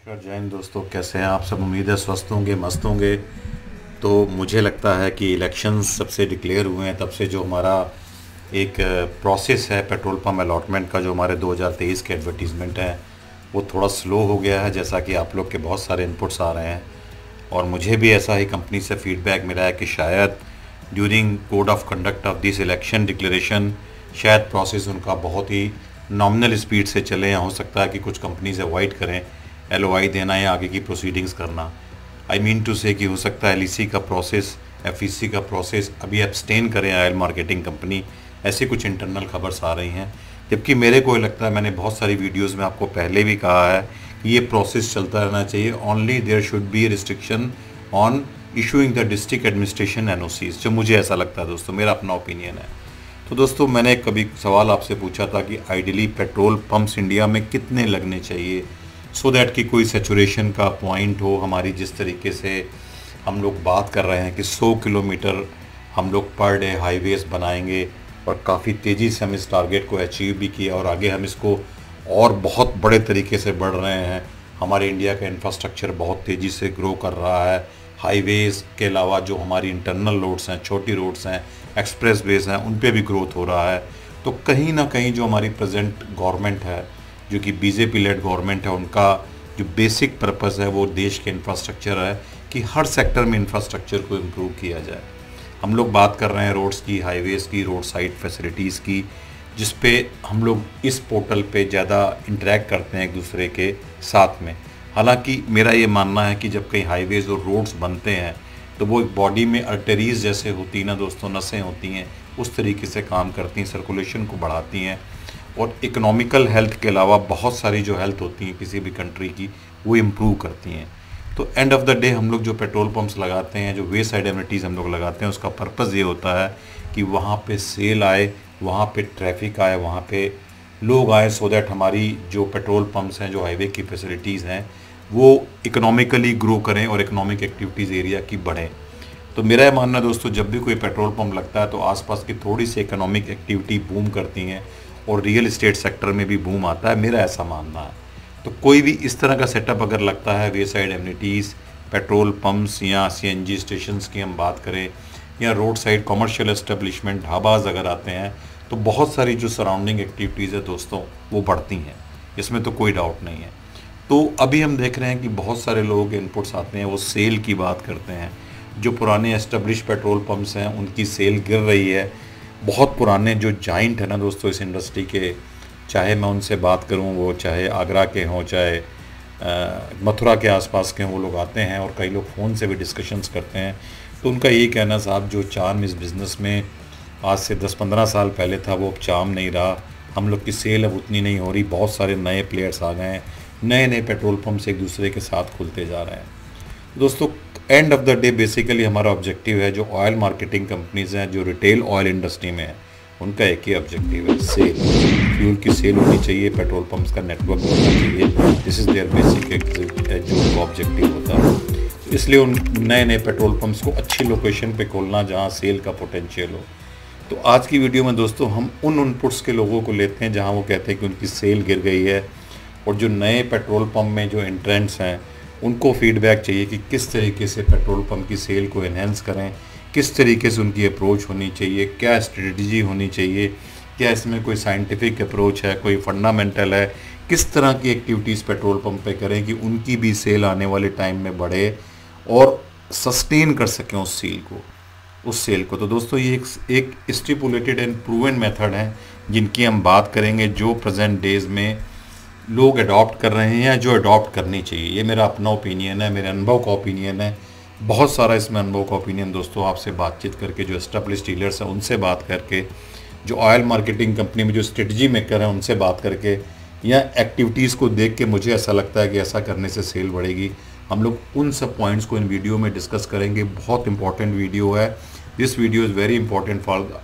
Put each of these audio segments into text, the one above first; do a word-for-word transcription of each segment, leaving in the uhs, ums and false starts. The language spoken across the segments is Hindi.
नमस्कार जय हिंद दोस्तों, कैसे हैं आप सब। उम्मीद है स्वस्थ होंगे, मस्त होंगे। तो मुझे लगता है कि इलेक्शंस सबसे डिक्लेयर हुए हैं तब से जो हमारा एक प्रोसेस है पेट्रोल पंप अलॉटमेंट का, जो हमारे दो हज़ार तेईस के एडवर्टीज़मेंट हैं, वो थोड़ा स्लो हो गया है। जैसा कि आप लोग के बहुत सारे इनपुट्स आ रहे हैं और मुझे भी ऐसा ही कंपनी से फीडबैक मिला है कि शायद during code of conduct of this election declaration शायद प्रोसेस उनका बहुत ही नॉमिनल स्पीड से चले, या हो सकता है कि कुछ कंपनीज अवॉइड करें एल ओ आई देना या आगे की प्रोसीडिंग्स करना। आई मीन टू से कि हो सकता है एल ई सी का प्रोसेस, एफ ई सी का प्रोसेस अभी एब्सटेन करें ऑयल मार्केटिंग कंपनी। ऐसी कुछ इंटरनल खबर्स आ रही हैं, जबकि मेरे को लगता है, मैंने बहुत सारी वीडियोस में आपको पहले भी कहा है कि ये प्रोसेस चलता रहना चाहिए। Only there should be restriction on issuing the district administration N O Cs, जो मुझे ऐसा लगता है दोस्तों, मेरा अपना ओपिनियन है। तो दोस्तों, मैंने कभी सवाल आपसे पूछा था कि आइडियली पेट्रोल पंप्स इंडिया में कितने लगने चाहिए सो दैट कि कोई सेचुरेशन का पॉइंट हो। हमारी जिस तरीके से हम लोग बात कर रहे हैं कि सौ किलोमीटर हम लोग पर डे हाईवेज बनाएंगे और काफ़ी तेज़ी से हम इस टारगेट को अचीव भी किया और आगे हम इसको और बहुत बड़े तरीके से बढ़ रहे हैं। हमारे इंडिया का इंफ्रास्ट्रक्चर बहुत तेज़ी से ग्रो कर रहा है। हाईवेज़ के अलावा जो हमारी इंटरनल रोड्स हैं, छोटी रोड्स हैं, एक्सप्रेस वेज हैं, उन पे भी ग्रोथ हो रहा है। तो कहीं ना कहीं जो हमारी प्रेजेंट गवर्नमेंट है, जो कि बीजेपी लेड गवर्नमेंट है, उनका जो बेसिक पर्पस है वो देश के इंफ्रास्ट्रक्चर है कि हर सेक्टर में इंफ्रास्ट्रक्चर को इम्प्रूव किया जाए। हम लोग बात कर रहे हैं रोड्स की, हाईवेज़ की, रोड साइड फैसिलिटीज़ की, जिस पे हम लोग इस पोर्टल पे ज़्यादा इंटरेक्ट करते हैं एक दूसरे के साथ में। हालांकि मेरा ये मानना है कि जब कहीं हाईवेज़ और रोड्स बनते हैं तो वो बॉडी में अर्टरीज़ जैसे होती हैं ना दोस्तों, नसें होती हैं, उस तरीके से काम करती हैं, सर्कुलेशन को बढ़ाती हैं और इकोनॉमिकल हेल्थ के अलावा बहुत सारी जो हेल्थ होती हैं किसी भी कंट्री की, वो इम्प्रूव करती हैं। तो एंड ऑफ द डे हम लोग जो पेट्रोल पंप्स लगाते हैं, जो वे साइड एमिनिटीज़ हम लोग लगाते हैं, उसका पर्पज़ ये होता है कि वहाँ पे सेल आए, वहाँ पे ट्रैफिक आए, वहाँ पे लोग आए, सो दैट हमारी जो पेट्रोल पंप्स हैं, जो हाईवे की फैसिलिटीज़ हैं, वो इकोनॉमिकली ग्रो करें और इकोनॉमिक एक्टिविटीज़ एरिया की बढ़ें। तो मेरा ये मानना है दोस्तों, जब भी कोई पेट्रोल पंप लगता है तो आसपास की थोड़ी सी इकोनॉमिक एक्टिविटी बूम करती हैं और रियल इस्टेट सेक्टर में भी बूम आता है, मेरा ऐसा मानना है। तो कोई भी इस तरह का सेटअप अगर लगता है, way side amenities, petrol pumps या सी एन जी स्टेशंस की हम बात करें, या road side commercial establishment, dhabas अगर आते हैं, तो बहुत सारी जो सराउंडिंग एक्टिविटीज़ है दोस्तों, वो बढ़ती हैं, इसमें तो कोई डाउट नहीं है। तो अभी हम देख रहे हैं कि बहुत सारे लोगों के इनपुट्स आते हैं, वो सेल की बात करते हैं। जो पुराने एस्टेब्लिश पेट्रोल पंप्स हैं उनकी सेल गिर रही है। बहुत पुराने जो जाइंट है ना दोस्तों इस इंडस्ट्री के, चाहे मैं उनसे बात करूं, वो चाहे आगरा के हों, चाहे मथुरा के आसपास के हों, वो लोग आते हैं और कई लोग फ़ोन से भी डिस्कशंस करते हैं। तो उनका यही कहना, साहब जो चार्म इस बिज़नेस में आज से दस पंद्रह साल पहले था वो अब चार्म नहीं रहा, हम लोग की सेल अब उतनी नहीं हो रही, बहुत सारे नए प्लेयर्स आ गए हैं, नए नए पेट्रोल पंप्स एक दूसरे के साथ खुलते जा रहे हैं। दोस्तों, end of the day basically हमारा ऑब्जेक्टिव है, जो ऑयल मार्केटिंग कंपनीज़ हैं, जो रिटेल ऑयल इंडस्ट्री में है, उनका एक ही ऑब्जेक्टिव है, सेल। फ्यूल की सेल होनी चाहिए, पेट्रोल पंप्स का नेटवर्क होना चाहिए। दिस इज़ देयर बेसिक जो ऑब्जेक्टिव होता है। तो इसलिए उन नए नए पेट्रोल पंप्स को अच्छी लोकेशन पे खोलना जहाँ सेल का पोटेंशियल हो। तो आज की वीडियो में दोस्तों हम उन इनपुट्स के लोगों को लेते हैं जहाँ वो कहते हैं कि उनकी सेल गिर गई है, और जो नए पेट्रोल पंप में जो एंट्रेंट्स हैं उनको फीडबैक चाहिए कि किस तरीके से पेट्रोल पंप की सेल को एनहेंस करें, किस तरीके से उनकी अप्रोच होनी चाहिए, क्या स्ट्रेटजी होनी चाहिए, क्या इसमें कोई साइंटिफिक अप्रोच है, कोई फंडामेंटल है, किस तरह की एक्टिविटीज़ पेट्रोल पंप पे करें कि उनकी भी सेल आने वाले टाइम में बढ़े और सस्टेन कर सकें उस सेल को उस सेल को तो दोस्तों, ये एक एक स्टिपुलेटेड एंड प्रूवन मेथड है जिनकी हम बात करेंगे, जो प्रेजेंट डेज में लोग अडॉप्ट कर रहे हैं या जो अडॉप्ट करनी चाहिए। ये मेरा अपना ओपिनियन है, मेरे अनुभव का ओपिनियन है। बहुत सारा इसमें अनुभव का ओपिनियन दोस्तों आपसे बातचीत करके, जो एस्टेब्लिश डीलर्स हैं उनसे बात करके, जो ऑयल मार्केटिंग कंपनी में जो स्ट्रेटजी मेकर हैं उनसे बात करके, या एक्टिविटीज़ को देख के मुझे ऐसा लगता है कि ऐसा करने से सेल बढ़ेगी। हम लोग उन सब पॉइंट्स को इन वीडियो में डिस्कस करेंगे। बहुत इंपॉर्टेंट वीडियो है। This video is very important for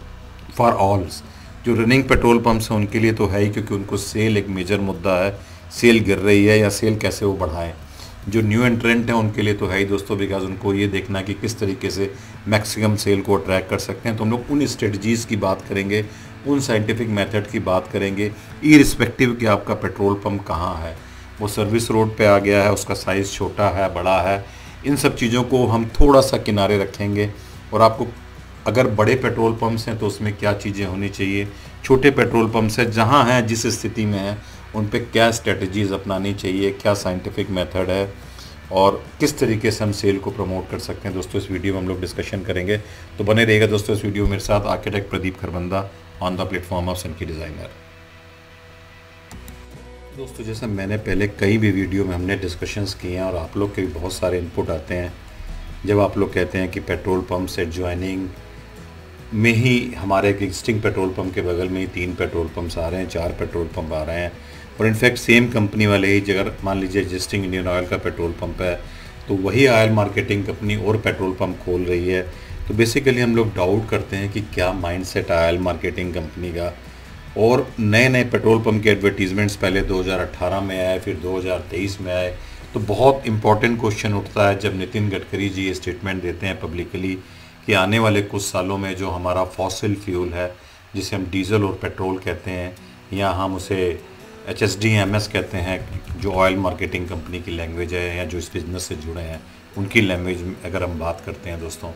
for alls. जो रनिंग पेट्रोल पंप्स हैं उनके लिए तो है ही, क्योंकि उनको सेल एक मेजर मुद्दा है, सेल गिर रही है या सेल कैसे वो बढ़ाएं। जो न्यू एंट्रेंट हैं उनके लिए तो है ही दोस्तों, बिकॉज उनको ये देखना कि किस तरीके से मैक्सिमम सेल को अट्रैक्ट कर सकते हैं। तो हम लोग उन स्ट्रेटजीज़ की बात करेंगे, उन साइंटिफिक मेथड की बात करेंगे, इरिस्पेक्टिव कि आपका पेट्रोल पंप कहाँ है। वो सर्विस रोड पे आ गया है, उसका साइज़ छोटा है, बड़ा है, इन सब चीज़ों को हम थोड़ा सा किनारे रखेंगे। और आपको अगर बड़े पेट्रोल पंप्स हैं तो उसमें क्या चीज़ें होनी चाहिए, छोटे पेट्रोल पंप्स हैं जहाँ हैं जिस स्थिति में हैं उन पे क्या स्ट्रेटजीज़ अपनानी चाहिए, क्या साइंटिफिक मेथड है और किस तरीके से हम सेल को प्रमोट कर सकते हैं, दोस्तों इस वीडियो में हम लोग डिस्कशन करेंगे। तो बने रहेगा दोस्तों इस वीडियो में मेरे साथ, architect Pradeep Kharbanda on the platform of Sanki designer. दोस्तों जैसे मैंने पहले कई भी वीडियो में हमने डिस्कशंस किए हैं और आप लोग के भी बहुत सारे इनपुट आते हैं जब आप लोग कहते हैं कि पेट्रोल पंप से ज्वाइनिंग में ही हमारे एक एग्जिस्टिंग पेट्रोल पंप के बगल में ही तीन पेट्रोल पंप्स आ रहे हैं, चार पेट्रोल पंप आ रहे हैं और इनफैक्ट सेम कंपनी वाले ही, अगर मान लीजिए एग्जिस्टिंग इंडियन ऑयल का पेट्रोल पंप है तो वही ऑयल मार्केटिंग कंपनी और पेट्रोल पंप खोल रही है। तो बेसिकली हम लोग डाउट करते हैं कि क्या माइंडसेट है ऑयल मार्केटिंग कंपनी का। और नए नए पेट्रोल पंप के एडवर्टीजमेंट्स पहले दो हज़ार अठारह में आए, फिर दो हज़ार तेईस में आए। तो बहुत इंपॉर्टेंट क्वेश्चन उठता है जब नितिन गडकरी जी ये स्टेटमेंट देते हैं पब्लिकली कि आने वाले कुछ सालों में जो हमारा फॉसिल फ्यूल है, जिसे हम डीजल और पेट्रोल कहते हैं या हम उसे H S D M S कहते हैं, जो ऑयल मार्केटिंग कंपनी की लैंग्वेज है या जो इस बिज़नेस से जुड़े हैं उनकी लैंग्वेज में अगर हम बात करते हैं दोस्तों,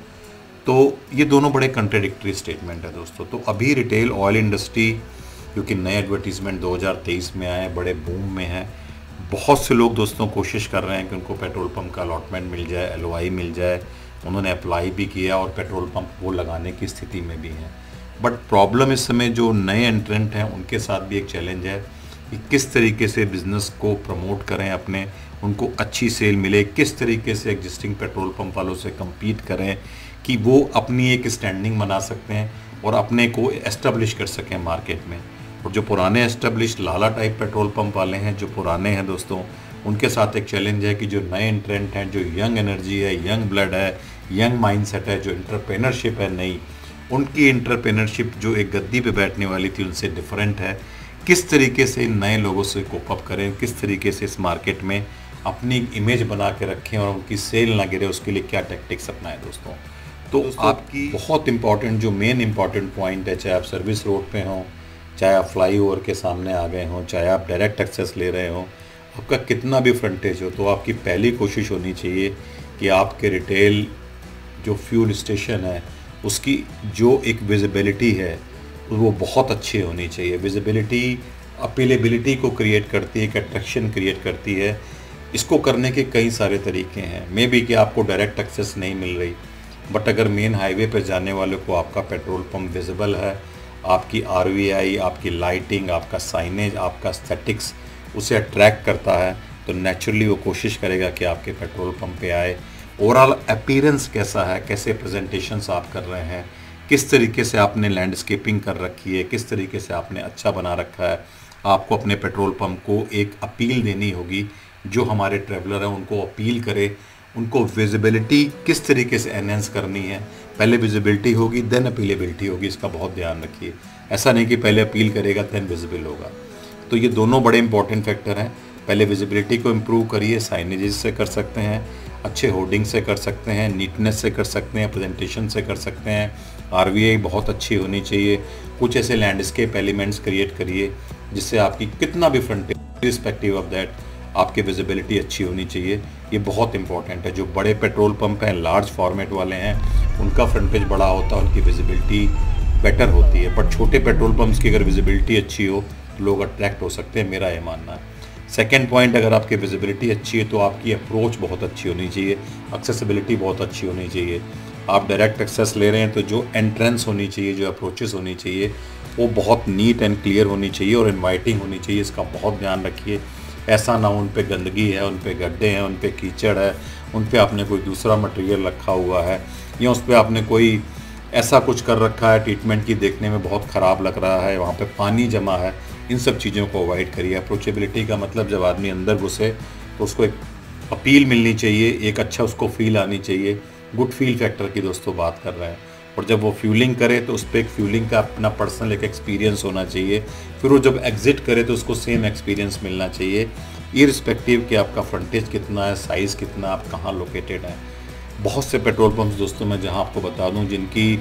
तो ये दोनों बड़े कंट्राडिक्टरी स्टेटमेंट है दोस्तों। तो अभी रिटेल ऑयल इंडस्ट्री क्योंकि नए एडवर्टीज़मेंट दो हज़ार तेईस में आए, बड़े बूम में हैं, बहुत से लोग दोस्तों कोशिश कर रहे हैं कि उनको पेट्रोल पंप का अलॉटमेंट मिल जाए, एल ओ आई मिल जाए। उन्होंने अप्लाई भी किया और पेट्रोल पंप वो लगाने की स्थिति में भी हैं। बट प्रॉब्लम इस समय जो नए एंट्रेंट हैं उनके साथ भी एक चैलेंज है कि किस तरीके से बिज़नेस को प्रमोट करें, अपने उनको अच्छी सेल मिले, किस तरीके से एग्जिस्टिंग पेट्रोल पंप वालों से कम्पीट करें कि वो अपनी एक स्टैंडिंग बना सकते हैं और अपने को एस्टेब्लिश कर सकें मार्केट में। और जो पुराने establish lala type petrol pump वाले हैं, जो पुराने हैं दोस्तों, उनके साथ एक चैलेंज है कि जो नए एंट्रेंट हैं, जो यंग एनर्जी है, यंग ब्लड है, यंग माइंडसेट है, जो इंटरप्रेनरशिप है नई, उनकी इंटरप्रेनरशिप जो एक गद्दी पे बैठने वाली थी उनसे डिफरेंट है। किस तरीके से इन नए लोगों से कोप अप करें, किस तरीके से इस मार्केट में अपनी इमेज बना के रखें और उनकी सेल ना गिरे, उसके लिए क्या टैक्टिक्स अपनाएं दोस्तों। तो दोस्तों, आपकी बहुत इंपॉर्टेंट जो मेन इंपॉर्टेंट पॉइंट है, चाहे आप सर्विस रोड पे हों, चाहे आप फ्लाई ओवर के सामने आ गए हों, चाहे आप डायरेक्ट एक्सेस ले रहे हों, आपका कितना भी फ्रंटेज हो, तो आपकी पहली कोशिश होनी चाहिए कि आपके रिटेल जो फ्यूल स्टेशन है उसकी जो एक विजिबिलिटी है वो बहुत अच्छी होनी चाहिए। विजिबिलिटी अपीलेबिलिटी को क्रिएट करती है, एक अट्रैक्शन क्रिएट करती है। इसको करने के कई सारे तरीके हैं। मे बी कि आपको डायरेक्ट एक्सेस नहीं मिल रही, बट अगर मेन हाईवे पर जाने वाले को आपका पेट्रोल पंप विजिबल है, आपकी आर वी आई, आपकी लाइटिंग, आपका साइनेज, आपका एस्थेटिक्स उसे अट्रैक्ट करता है, तो नेचुरली वो कोशिश करेगा कि आपके पेट्रोल पंप पे आए। ओवरऑल अपीयरेंस कैसा है, कैसे प्रेजेंटेशंस आप कर रहे हैं, किस तरीके से आपने लैंडस्केपिंग कर रखी है, किस तरीके से आपने अच्छा बना रखा है। आपको अपने पेट्रोल पंप को एक अपील देनी होगी, जो हमारे ट्रैवलर हैं उनको अपील करे, उनको विजिबिलिटी किस तरीके से एनहेंस करनी है। पहले विजिबिलिटी होगी देन अपीलेबिलिटी होगी, इसका बहुत ध्यान रखिए। ऐसा नहीं कि पहले अपील करेगा देन विजिबल होगा। तो ये दोनों बड़े इंपॉर्टेंट फैक्टर हैं। पहले विजिबिलिटी को इम्प्रूव करिए, साइनेजेस से कर सकते हैं, अच्छे होर्डिंग से कर सकते हैं, नीटनेस से कर सकते हैं, प्रेजेंटेशन से कर सकते हैं, आर वी आई बहुत अच्छी होनी चाहिए। कुछ ऐसे लैंडस्केप एलिमेंट्स क्रिएट करिए जिससे आपकी कितना भी फ्रंटेज रिस्पेक्टिव ऑफ दैट आपकी विजिबिलिटी अच्छी होनी चाहिए। ये बहुत इंपॉर्टेंट है। जो बड़े पेट्रोल पंप हैं, लार्ज फॉर्मेट वाले हैं, उनका फ्रंटेज बड़ा होता है, उनकी विजिबिलिटी बेटर होती है। बट छोटे पेट्रोल पंप्स की अगर विजिबिलिटी अच्छी हो तो लोग अट्रैक्ट हो सकते हैं, मेरा ये मानना है। सेकेंड पॉइंट, अगर आपकी विजिबिलिटी अच्छी है तो आपकी अप्रोच बहुत अच्छी होनी चाहिए, एक्सेसिबिलिटी बहुत अच्छी होनी चाहिए। आप डायरेक्ट एक्सेस ले रहे हैं तो जो एंट्रेंस होनी चाहिए, जो अप्रोचेस होनी चाहिए, वो बहुत नीट एंड क्लियर होनी चाहिए और इन्वाइटिंग होनी चाहिए। इसका बहुत ध्यान रखिए। ऐसा ना उन पे गंदगी है, उन पे गड्ढे हैं, उन पे कीचड़ है, उन पे आपने कोई दूसरा मटेरियल रखा हुआ है या उस पर आपने कोई ऐसा कुछ कर रखा है ट्रीटमेंट की देखने में बहुत ख़राब लग रहा है, वहाँ पे पानी जमा है। इन सब चीज़ों को अवॉइड करिए। अप्रोचेबिलिटी का मतलब जब आदमी अंदर घुसे तो उसको एक अपील मिलनी चाहिए, एक अच्छा उसको फील आनी चाहिए। गुड फील फैक्टर की दोस्तों बात कर रहे हैं। और जब वो फ्यूलिंग करे तो उस पर एक फ्यूलिंग का अपना पर्सनल एक एक्सपीरियंस होना चाहिए। फिर वो जब एग्जिट करे तो उसको सेम एक्सपीरियंस मिलना चाहिए, इररिस्पेक्टिव कि आपका फ्रंटेज कितना है, साइज़ कितना, आप कहाँ लोकेटेड हैं। बहुत से पेट्रोल पंप्स दोस्तों मैं जहाँ आपको बता दूँ जिनकी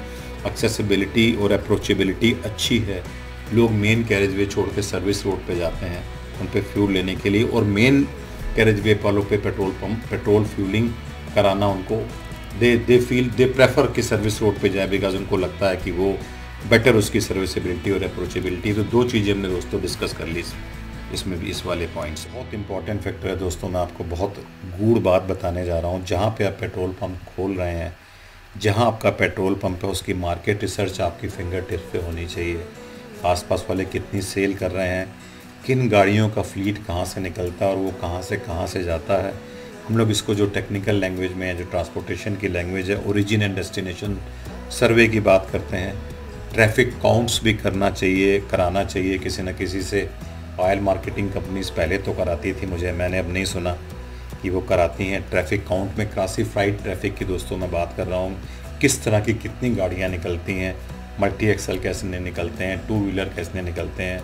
एक्सेसिबिलिटी और अप्रोचेबिलिटी अच्छी है, लोग मेन कैरेज वे छोड़ के सर्विस रोड पे जाते हैं उन पे फ्यूल लेने के लिए, और मेन कैरेज वे वालों पे पेट्रोल पंप पेट्रोल फ्यूलिंग कराना उनको they they feel they prefer कि सर्विस रोड पे जाए, बिकॉज उनको लगता है कि वो बेटर उसकी सर्विसेबिलिटी और अप्रोचेबिलिटी। तो दो चीज़ें हमने दोस्तों डिस्कस कर ली इसमें भी, इस वाले पॉइंट्स। बहुत इंपॉर्टेंट फैक्टर है दोस्तों, मैं आपको बहुत गूढ़ बात बताने जा रहा हूँ। जहाँ पे आप पेट्रोल पंप खोल रहे हैं, जहाँ आपका पेट्रोल पंप है, उसकी मार्केट रिसर्च आपकी फिंगर टिप पे होनी चाहिए। आसपास वाले कितनी सेल कर रहे हैं, किन गाड़ियों का फ्लीट कहाँ से निकलता है और वो कहाँ से कहाँ से जाता है। हम लोग इसको जो टेक्निकल लैंग्वेज में है, जो ट्रांसपोर्टेशन की लैंग्वेज है, ओरिजिन एंड डेस्टिनेशन सर्वे की बात करते हैं। ट्रैफिक काउंट्स भी करना चाहिए, कराना चाहिए किसी न किसी से। ऑयल मार्केटिंग कंपनीज पहले तो कराती थी, मुझे मैंने अब नहीं सुना कि वो कराती हैं। ट्रैफिक काउंट में क्लासीफाइड ट्रैफिक की दोस्तों मैं बात कर रहा हूँ, किस तरह की कितनी गाड़ियाँ निकलती हैं, मल्टी एक्सल कैसे निकलते हैं, टू व्हीलर कैसे निकलते हैं,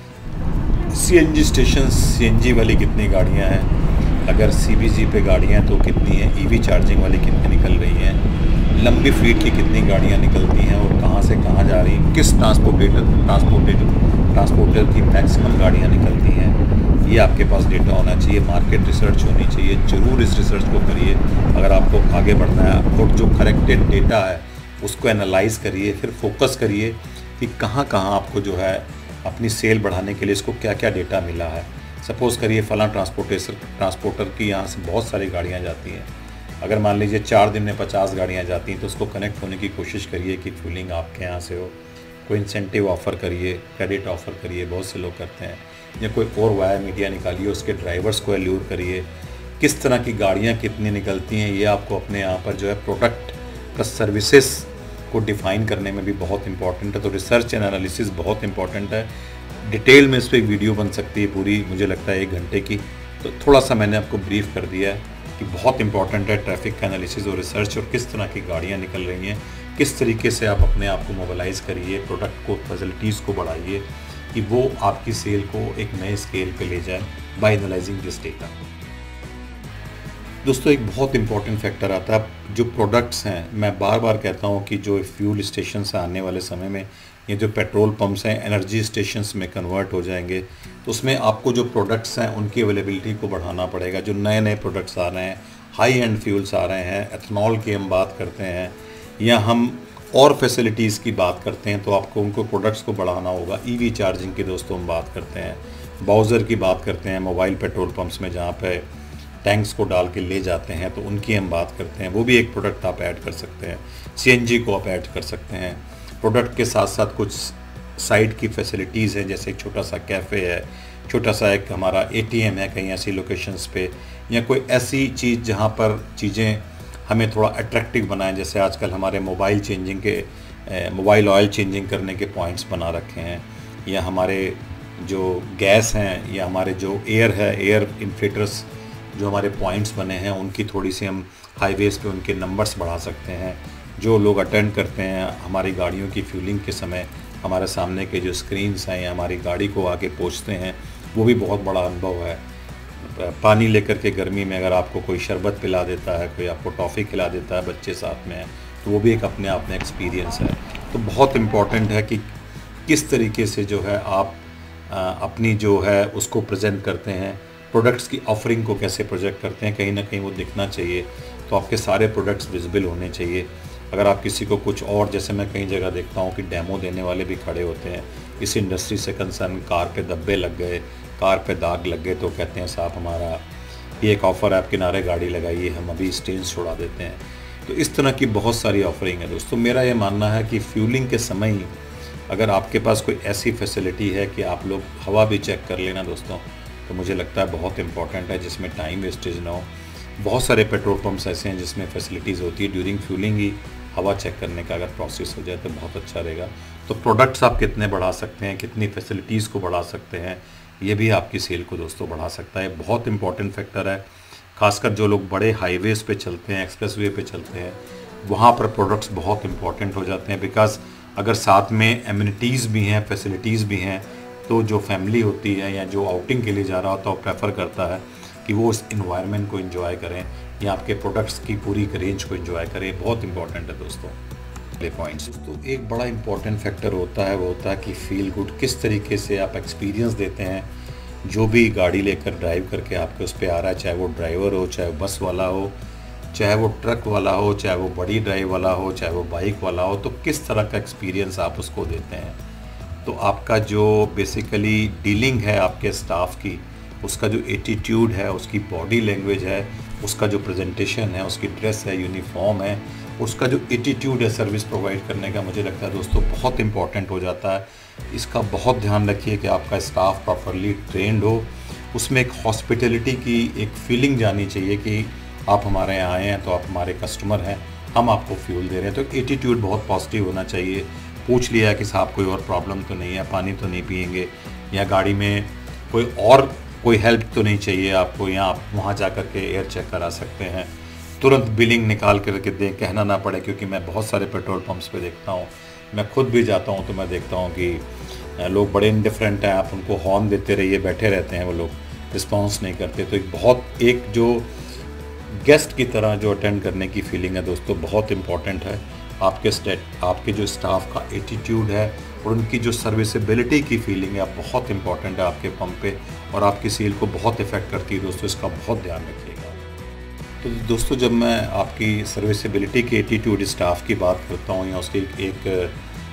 सीएनजी स्टेशन सीएनजी वाली कितनी गाड़ियाँ हैं, अगर सीबीजी पे गाड़ियाँ हैं तो कितनी हैं, ईवी चार्जिंग वाली कितनी निकल रही हैं, लंबी फ्लीट की कितनी गाड़ियाँ निकलती हैं और कहाँ से कहाँ जा रही हैं, किस ट्रांसपोर्टेटर ट्रांसपोर्टेटर ट्रांसपोर्टर की मैक्सिमम गाड़ियाँ निकलती हैं। ये आपके पास डेटा होना चाहिए, मार्केट रिसर्च होनी चाहिए। ज़रूर इस रिसर्च को करिए अगर आपको आगे बढ़ना है, और जो करेक्टेड डेटा है उसको एनालाइज करिए, फिर फोकस करिए कि कहाँ कहाँ आपको जो है अपनी सेल बढ़ाने के लिए इसको क्या क्या डेटा मिला है। सपोज़ करिए फलां ट्रांसपोर्टेशन ट्रांसपोर्टर की यहाँ से बहुत सारी गाड़ियाँ जाती हैं, अगर मान लीजिए चार दिन में पचास गाड़ियाँ जाती हैं, तो उसको कनेक्ट होने की कोशिश करिए कि फ्यूलिंग आपके यहाँ से हो। कोई इंसेंटिव ऑफ़र करिए, क्रेडिट ऑफ़र करिए, बहुत से लोग करते हैं, या कोई और वाया मीडिया निकालिए, उसके ड्राइवर्स को एल्यूर करिए। किस तरह की गाड़ियाँ कितनी निकलती हैं, ये आपको अपने यहाँ पर जो है प्रोडक्ट प्लस सर्विसेज को डिफ़ाइन करने में भी बहुत इंपॉर्टेंट है। तो रिसर्च एंड एनालिसिस बहुत इंपॉर्टेंट है। डिटेल में इस पर एक वीडियो बन सकती है पूरी, मुझे लगता है एक घंटे की, तो थोड़ा सा मैंने आपको ब्रीफ कर दिया है कि बहुत इंपॉर्टेंट है ट्रैफिक का एनालिसिस और रिसर्च, और किस तरह की गाड़ियाँ निकल रही हैं, किस तरीके से आप अपने आप को मोबिलाइज़ करिए, प्रोडक्ट को, फैसिलिटीज़ को बढ़ाइए कि वो आपकी सेल को एक नए स्केल पे ले जाए बाय एनालाइजिंग दिस डेटा। दोस्तों एक बहुत इंपॉर्टेंट फैक्टर आता है, जो प्रोडक्ट्स हैं, मैं बार बार कहता हूँ कि जो फ्यूल स्टेशन से आने वाले समय में ये जो पेट्रोल पंप्स हैं एनर्जी स्टेशंस में कन्वर्ट हो जाएंगे, तो उसमें आपको जो प्रोडक्ट्स हैं उनकी अवेलेबिलिटी को बढ़ाना पड़ेगा। जो नए नए प्रोडक्ट्स आ रहे हैं, हाई एंड फ्यूल्स आ रहे हैं, एथनॉल की हम बात करते हैं या हम और फैसिलिटीज़ की बात करते हैं, तो आपको उनको प्रोडक्ट्स को बढ़ाना होगा। ईवी चार्जिंग की दोस्तों हम बात करते हैं, बाउज़र की बात करते हैं, मोबाइल पेट्रोल पंप्स में जहाँ पे टैंक्स को डाल के ले जाते हैं, तो उनकी हम बात करते हैं, वो भी एक प्रोडक्ट आप ऐड कर सकते हैं। सीएनजी को आप ऐड कर सकते हैं। प्रोडक्ट के साथ साथ कुछ साइड की फैसिलिटीज़ हैं, जैसे एक छोटा सा कैफ़े है, छोटा सा एक हमारा एटीएम है कहीं ऐसी लोकेशंस पे, या कोई ऐसी चीज़ जहाँ पर चीज़ें हमें थोड़ा अट्रैक्टिव बनाएं। जैसे आजकल हमारे मोबाइल चेंजिंग के मोबाइल ऑयल चेंजिंग करने के पॉइंट्स बना रखे हैं, या हमारे जो गैस हैं, या हमारे जो एयर है, एयर इन्फ्लेटर्स जो हमारे पॉइंट्स बने हैं, उनकी थोड़ी सी हम हाईवेज़ पे उनके नंबर्स बढ़ा सकते हैं। जो लोग अटेंड करते हैं हमारी गाड़ियों की फ्यूलिंग के समय, हमारे सामने के जो स्क्रीन्स हैं या हमारी गाड़ी को आके पहुँचते हैं, वो भी बहुत बड़ा अनुभव है। पानी लेकर के गर्मी में अगर आपको कोई शरबत पिला देता है, कोई आपको टॉफ़ी खिला देता है, बच्चे साथ में है, तो वो भी एक अपने आप में एक्सपीरियंस है। तो बहुत इम्पॉर्टेंट है कि किस तरीके से जो है आप आ, अपनी जो है उसको प्रेजेंट करते हैं, प्रोडक्ट्स की ऑफरिंग को कैसे प्रोजेक्ट करते हैं, कहीं ना कहीं वो दिखना चाहिए। तो आपके सारे प्रोडक्ट्स विजिबल होने चाहिए। अगर आप किसी को कुछ और, जैसे मैं कई जगह देखता हूँ कि डेमो देने वाले भी खड़े होते हैं, इस इंडस्ट्री से कंसर्न, कार पे धब्बे लग गए, कार पे दाग लग गए, तो कहते हैं साहब हमारा ये एक ऑफ़र है, आप किनारे गाड़ी लगाइए, हम अभी स्टेन्स छुड़ा देते हैं। तो इस तरह की बहुत सारी ऑफरिंग है दोस्तों। मेरा ये मानना है कि फ्यूलिंग के समय ही अगर आपके पास कोई ऐसी फैसिलिटी है कि आप लोग हवा भी चेक कर लेना दोस्तों, तो मुझे लगता है बहुत इंपॉर्टेंट है, जिसमें टाइम वेस्टेज ना हो। बहुत सारे पेट्रोल पंप्स ऐसे हैं जिसमें फैसिलिटीज़ होती है ड्यूरिंग फ्यूलिंग ही हवा चेक करने का, अगर प्रोसेस हो जाए तो बहुत अच्छा रहेगा। तो प्रोडक्ट्स आप कितने बढ़ा सकते हैं, कितनी फैसिलिटीज़ को बढ़ा सकते हैं, ये भी आपकी सेल को दोस्तों बढ़ा सकता है। बहुत इंपॉर्टेंट फैक्टर है, खासकर जो लोग बड़े हाईवेज़ पे चलते हैं, एक्सप्रेसवे पे चलते हैं, वहाँ पर प्रोडक्ट्स बहुत इंपॉर्टेंट हो जाते हैं। बिकॉज अगर साथ में एमिनिटीज़ भी हैं, फैसिलिटीज़ भी हैं, तो जो फैमिली होती है या जो आउटिंग के लिए जा रहा होता है वो प्रेफर करता है कि वो उस इन्वायरमेंट को एंजॉय करें या आपके प्रोडक्ट्स की पूरी रेंज को एंजॉय करें। बहुत इंपॉर्टेंट है दोस्तों ये पॉइंट्स। तो एक बड़ा इंपॉर्टेंट फैक्टर होता है, वो होता है कि फील गुड, किस तरीके से आप एक्सपीरियंस देते हैं जो भी गाड़ी लेकर ड्राइव करके आपके उस पे आ रहा है, चाहे वो ड्राइवर हो, चाहे वो बस वाला हो, चाहे वो ट्रक वाला हो, चाहे वो बड़ी ड्राइव वाला हो, चाहे वो बाइक वाला हो, तो किस तरह का एक्सपीरियंस आप उसको देते हैं। तो आपका जो बेसिकली डीलिंग है आपके स्टाफ की, उसका जो एटीट्यूड है, उसकी बॉडी लैंग्वेज है, उसका जो प्रेजेंटेशन है, उसकी ड्रेस है, यूनिफॉर्म है, उसका जो एटीट्यूड है सर्विस प्रोवाइड करने का, मुझे लगता है दोस्तों बहुत इंपॉर्टेंट हो जाता है। इसका बहुत ध्यान रखिए कि आपका स्टाफ प्रॉपरली ट्रेंड हो। उसमें एक हॉस्पिटलिटी की एक फीलिंग जानी चाहिए कि आप हमारे यहाँ आए हैं तो आप हमारे कस्टमर हैं, हम आपको फ्यूल दे रहे हैं। तो एटीट्यूड बहुत पॉजिटिव होना चाहिए। पूछ लिया कि साहब कोई और प्रॉब्लम तो नहीं है, पानी तो नहीं पिएंगे, या गाड़ी में कोई और कोई हेल्प तो नहीं चाहिए आपको, या आप वहाँ जा कर के एयर चेक करा सकते हैं। तुरंत बिलिंग निकाल करके दें, कहना ना पड़े, क्योंकि मैं बहुत सारे पेट्रोल पंप्स पे देखता हूँ, मैं खुद भी जाता हूँ तो मैं देखता हूँ कि लोग बड़े इंडिफरेंट हैं। आप उनको हॉर्न देते रहिए, बैठे रहते हैं, वो लोग रिस्पॉन्स नहीं करते। तो एक बहुत एक जो गेस्ट की तरह जो अटेंड करने की फीलिंग है दोस्तों, बहुत इंपॉर्टेंट है। आपके स्टेट आपके जो स्टाफ का एटीट्यूड है और उनकी जो सर्विसेबिलिटी की फीलिंग है बहुत इंपॉर्टेंट है आपके पंप पे, और आपकी सेल को बहुत इफ़ेक्ट करती है दोस्तों। इसका बहुत ध्यान रखिएगा। तो दोस्तों, जब मैं आपकी सर्विसेबिलिटी की एटीट्यूड स्टाफ की बात करता हूँ, या उसकी एक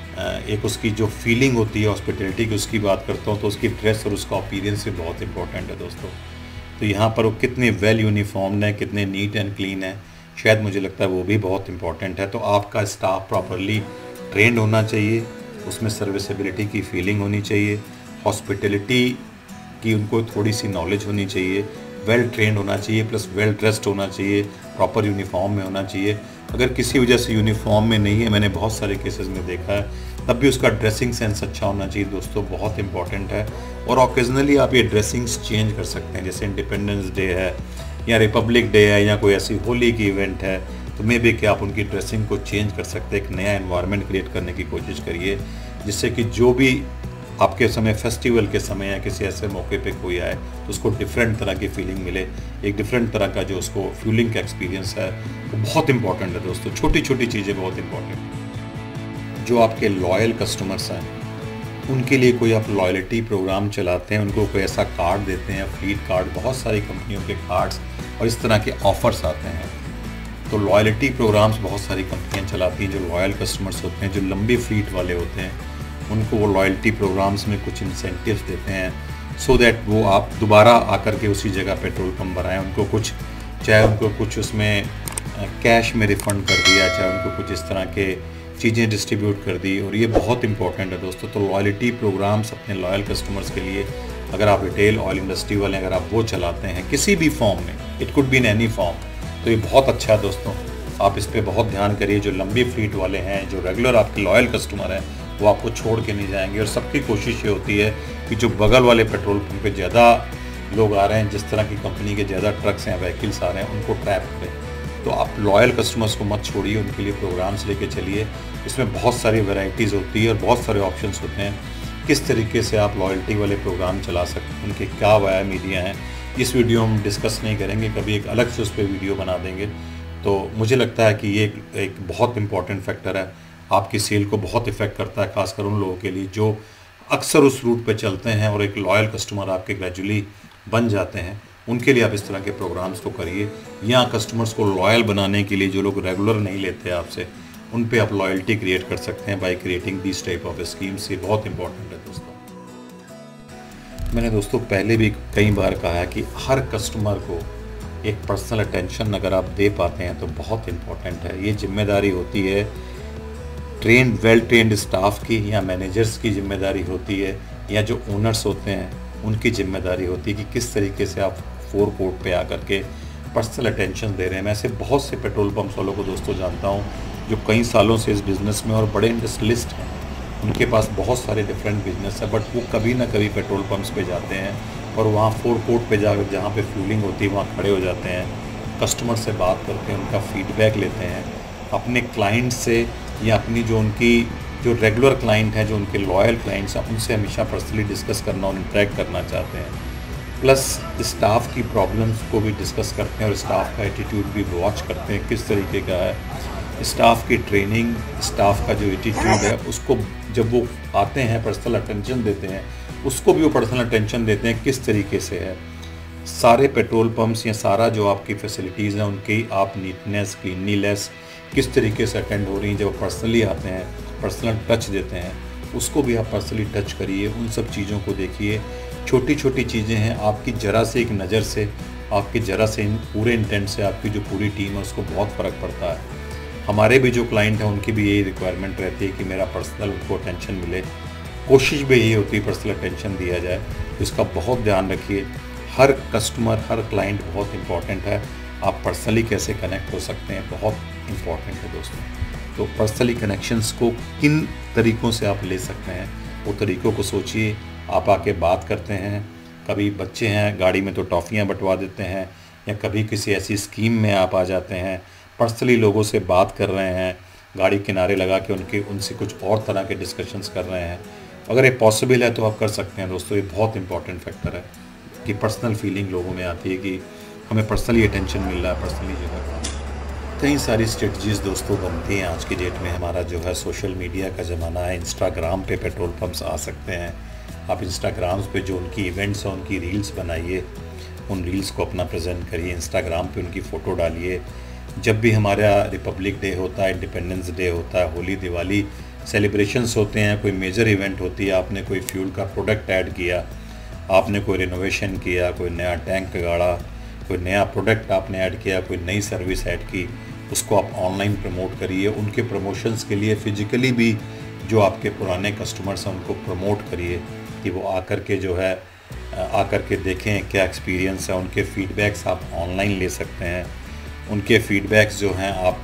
एक उसकी जो फीलिंग होती है हॉस्पिटलिटी की, उसकी बात करता हूँ, तो उसकी ड्रेस और उसका अपीयरेंस भी बहुत इंपॉर्टेंट है दोस्तों। तो यहाँ पर वो कितने वेल यूनिफॉर्म्ड है, कितने नीट एंड क्लीन है, शायद मुझे लगता है वो भी बहुत इंपॉर्टेंट है। तो आपका स्टाफ प्रॉपरली ट्रेंड होना चाहिए, उसमें सर्विसेबिलिटी की फीलिंग होनी चाहिए, हॉस्पिटलिटी की उनको थोड़ी सी नॉलेज होनी चाहिए, वेल ट्रेंड होना चाहिए, प्लस वेल ड्रेस्ड होना चाहिए, प्रॉपर यूनिफॉर्म में होना चाहिए। अगर किसी वजह से यूनिफॉर्म में नहीं है, मैंने बहुत सारे केसेस में देखा है, तब भी उसका ड्रेसिंग सेंस अच्छा होना चाहिए दोस्तों, बहुत इंपॉर्टेंट है। और ओकेजनली आप ये ड्रेसिंग्स चेंज कर सकते हैं, जैसे इंडिपेंडेंस डे है या रिपब्लिक डे है या कोई ऐसी होली की इवेंट है, तो मे बी कि आप उनकी ड्रेसिंग को चेंज कर सकते हैं। एक नया एनवायरनमेंट क्रिएट करने की कोशिश करिए, जिससे कि जो भी आपके समय फेस्टिवल के समय या किसी ऐसे मौके पे कोई आए तो उसको डिफरेंट तरह की फीलिंग मिले, एक डिफरेंट तरह का जो उसको फ्यूलिंग का एक्सपीरियंस है, वो बहुत इंपॉर्टेंट है दोस्तों। छोटी छोटी चीज़ें बहुत इंपॉर्टेंट। जो आपके लॉयल कस्टमर्स हैं, उनके लिए कोई आप लॉयल्टी प्रोग्राम चलाते हैं, उनको कोई ऐसा कार्ड देते हैं, फ्लीट कार्ड, बहुत सारी कंपनियों के कार्ड्स और इस तरह के ऑफ़र्स आते हैं। तो लॉयल्टी प्रोग्राम्स बहुत सारी कंपनियां चलाती हैं। जो लॉयल कस्टमर्स होते हैं, जो लंबी फ्लीट वाले होते हैं, उनको वो लॉयल्टी प्रोग्राम्स में कुछ इंसेंटिव्स देते हैं, सो दैट वो आप दोबारा आकर के उसी जगह पेट्रोल पंप भराएं। उनको कुछ, चाहे उनको कुछ उसमें कैश में रिफ़ंड कर दिया, चाहे उनको कुछ इस तरह के चीज़ें डिस्ट्रीब्यूट कर दी, और ये बहुत इंपॉर्टेंट है दोस्तों। तो लॉयल्टी प्रोग्राम्स अपने लॉयल कस्टमर्स के लिए, अगर आप रिटेल ऑयल इंडस्ट्री वाले अगर आप वो चलाते हैं किसी भी फॉर्म में, it could be in any form, तो ये बहुत अच्छा है दोस्तों। आप इस पर बहुत ध्यान करिए। जो लंबी फ्लीट वाले हैं, जो रेगुलर आपके लॉयल कस्टमर हैं, वो आपको छोड़ के नहीं जाएंगे। और सबकी कोशिश ये होती है कि जो बगल वाले पेट्रोल पंप पे ज़्यादा लोग आ रहे हैं, जिस तरह की कंपनी के ज़्यादा ट्रक्स हैं, व्हीकल्स आ रहे हैं, उनको ट्रैप करें। तो आप लॉयल कस्टमर्स को मत छोड़िए, उनके लिए प्रोग्राम्स लेके चलिए। इसमें बहुत सारी वैरायटीज़ होती है और बहुत सारे ऑप्शंस होते हैं, किस तरीके से आप लॉयल्टी वाले प्रोग्राम चला सकते हैं, उनके क्या वाया मीडिया हैं। इस वीडियो में हम डिस्कस नहीं करेंगे, कभी एक अलग से उस पर वीडियो बना देंगे। तो मुझे लगता है कि ये एक, एक बहुत इंपॉर्टेंट फैक्टर है, आपकी सेल को बहुत इफ़ेक्ट करता है, खासकर उन लोगों के लिए जो अक्सर उस रूट पे चलते हैं और एक लॉयल कस्टमर आपके ग्रेजुअली बन जाते हैं। उनके लिए आप इस तरह के प्रोग्राम्स को करिए, या कस्टमर्स को लॉयल बनाने के लिए जो लोग रेगुलर नहीं लेते आपसे, उन पे आप लॉयल्टी क्रिएट कर सकते हैं by creating this type of schemes. ये बहुत इंपॉर्टेंट है दोस्तों। मैंने दोस्तों पहले भी कई बार कहा है कि हर कस्टमर को एक पर्सनल अटेंशन अगर आप दे पाते हैं तो बहुत इंपॉर्टेंट है। ये जिम्मेदारी होती है ट्रेंड वेल ट्रेंड स्टाफ की, या मैनेजर्स की जिम्मेदारी होती है, या जो ओनर्स होते हैं उनकी जिम्मेदारी होती है कि किस तरीके से आप फोर कोर्ट पे आकर के पर्सनल अटेंशन दे रहे हैं। मैं ऐसे बहुत से पेट्रोल पंप्स वालों को दोस्तों जानता हूँ जो कई सालों से इस बिज़नेस में और बड़े इंडस्ट्रियलिस्ट हैं, उनके पास बहुत सारे डिफरेंट बिजनेस है, बट वो कभी ना कभी पेट्रोल पंप्स पे जाते हैं और वहाँ फोर कोर्ट पे जाकर जहाँ पे फ्यूलिंग होती है वहाँ खड़े हो जाते हैं, कस्टमर से बात करते हैं, उनका फीडबैक लेते हैं, अपने क्लाइंट से या अपनी जो उनकी जो रेगुलर क्लाइंट हैं, जो उनके लॉयल क्लाइंट्स हैं, उनसे हमेशा पर्सनली डिस्कस करना और इंटरेक्ट करना चाहते हैं। प्लस स्टाफ की प्रॉब्लम्स को भी डिस्कस करते हैं और स्टाफ का एटीट्यूड भी वॉच करते हैं किस तरीके का है। स्टाफ की ट्रेनिंग, स्टाफ का जो एटीट्यूड है, उसको जब वो आते हैं पर्सनल अटेंशन देते हैं उसको भी वो पर्सनल अटेंशन देते हैं किस तरीके से है। सारे पेट्रोल पंप्स या सारा जो आपकी फैसिलिटीज़ हैं उनकी आप नीटनेस क्लीनलीनेस किस तरीके से अटेंड हो रही हैं। जब वो पर्सनली आते हैं, पर्सनल टच देते हैं, उसको भी आप पर्सनली टच करिए, उन सब चीज़ों को देखिए। छोटी छोटी चीज़ें हैं, आपकी ज़रा से एक नज़र से, आपके ज़रा से पूरे इंटेंट से आपकी जो पूरी टीम है उसको बहुत फ़र्क पड़ता है। हमारे भी जो क्लाइंट हैं उनकी भी यही रिक्वायरमेंट रहती है कि मेरा पर्सनल उनको अटेंशन मिले। कोशिश भी यही होती है पर्सनल अटेंशन दिया जाए, तो इसका बहुत ध्यान रखिए। हर कस्टमर, हर क्लाइंट बहुत इंपॉर्टेंट है। आप पर्सनली कैसे कनेक्ट हो सकते हैं, बहुत इंपॉर्टेंट है दोस्तों। तो पर्सनली कनेक्शंस को किन तरीक़ों से आप ले सकते हैं, वो तरीक़ों को सोचिए। आप आके बात करते हैं, कभी बच्चे हैं गाड़ी में तो टॉफ़ियाँ बंटवा देते हैं, या कभी किसी ऐसी स्कीम में आप आ जाते हैं, पर्सनली लोगों से बात कर रहे हैं, गाड़ी किनारे लगा के उनके उनसे कुछ और तरह के डिस्कशंस कर रहे हैं। अगर ये पॉसिबल है तो आप कर सकते हैं दोस्तों। ये बहुत इंपॉर्टेंट फैक्टर है कि पर्सनल फीलिंग लोगों में आती है कि हमें पर्सनली अटेंशन मिल रहा है, पर्सनली जो है। कई सारी स्ट्रेटजीज़ दोस्तों बनती हैं आज की डेट में। हमारा जो है सोशल मीडिया का ज़माना है, इंस्टाग्राम पे पेट्रोल पंप्स आ सकते हैं। आप इंस्टाग्राम्स पे जो उनकी इवेंट्स हैं उनकी रील्स बनाइए, उन रील्स को अपना प्रेजेंट करिए, इंस्टाग्राम पे उनकी फ़ोटो डालिए। जब भी हमारा रिपब्लिक डे होता है, इंडिपेंडेंस डे होता है, होली दिवाली सेलिब्रेशंस होते हैं, कोई मेजर इवेंट होती है, आपने कोई फ्यूल का प्रोडक्ट ऐड किया, आपने कोई रिनोवेशन किया, कोई नया टैंक गाड़ा, कोई नया प्रोडक्ट आपने ऐड किया, कोई नई सर्विस ऐड की, उसको आप ऑनलाइन प्रमोट करिए। उनके प्रमोशंस के लिए फ़िज़िकली भी जो आपके पुराने कस्टमर्स हैं उनको प्रमोट करिए कि वो आकर के जो है आकर के देखें क्या एक्सपीरियंस है। उनके फ़ीडबैक्स आप ऑनलाइन ले सकते हैं। उनके फ़ीडबैक्स जो हैं आप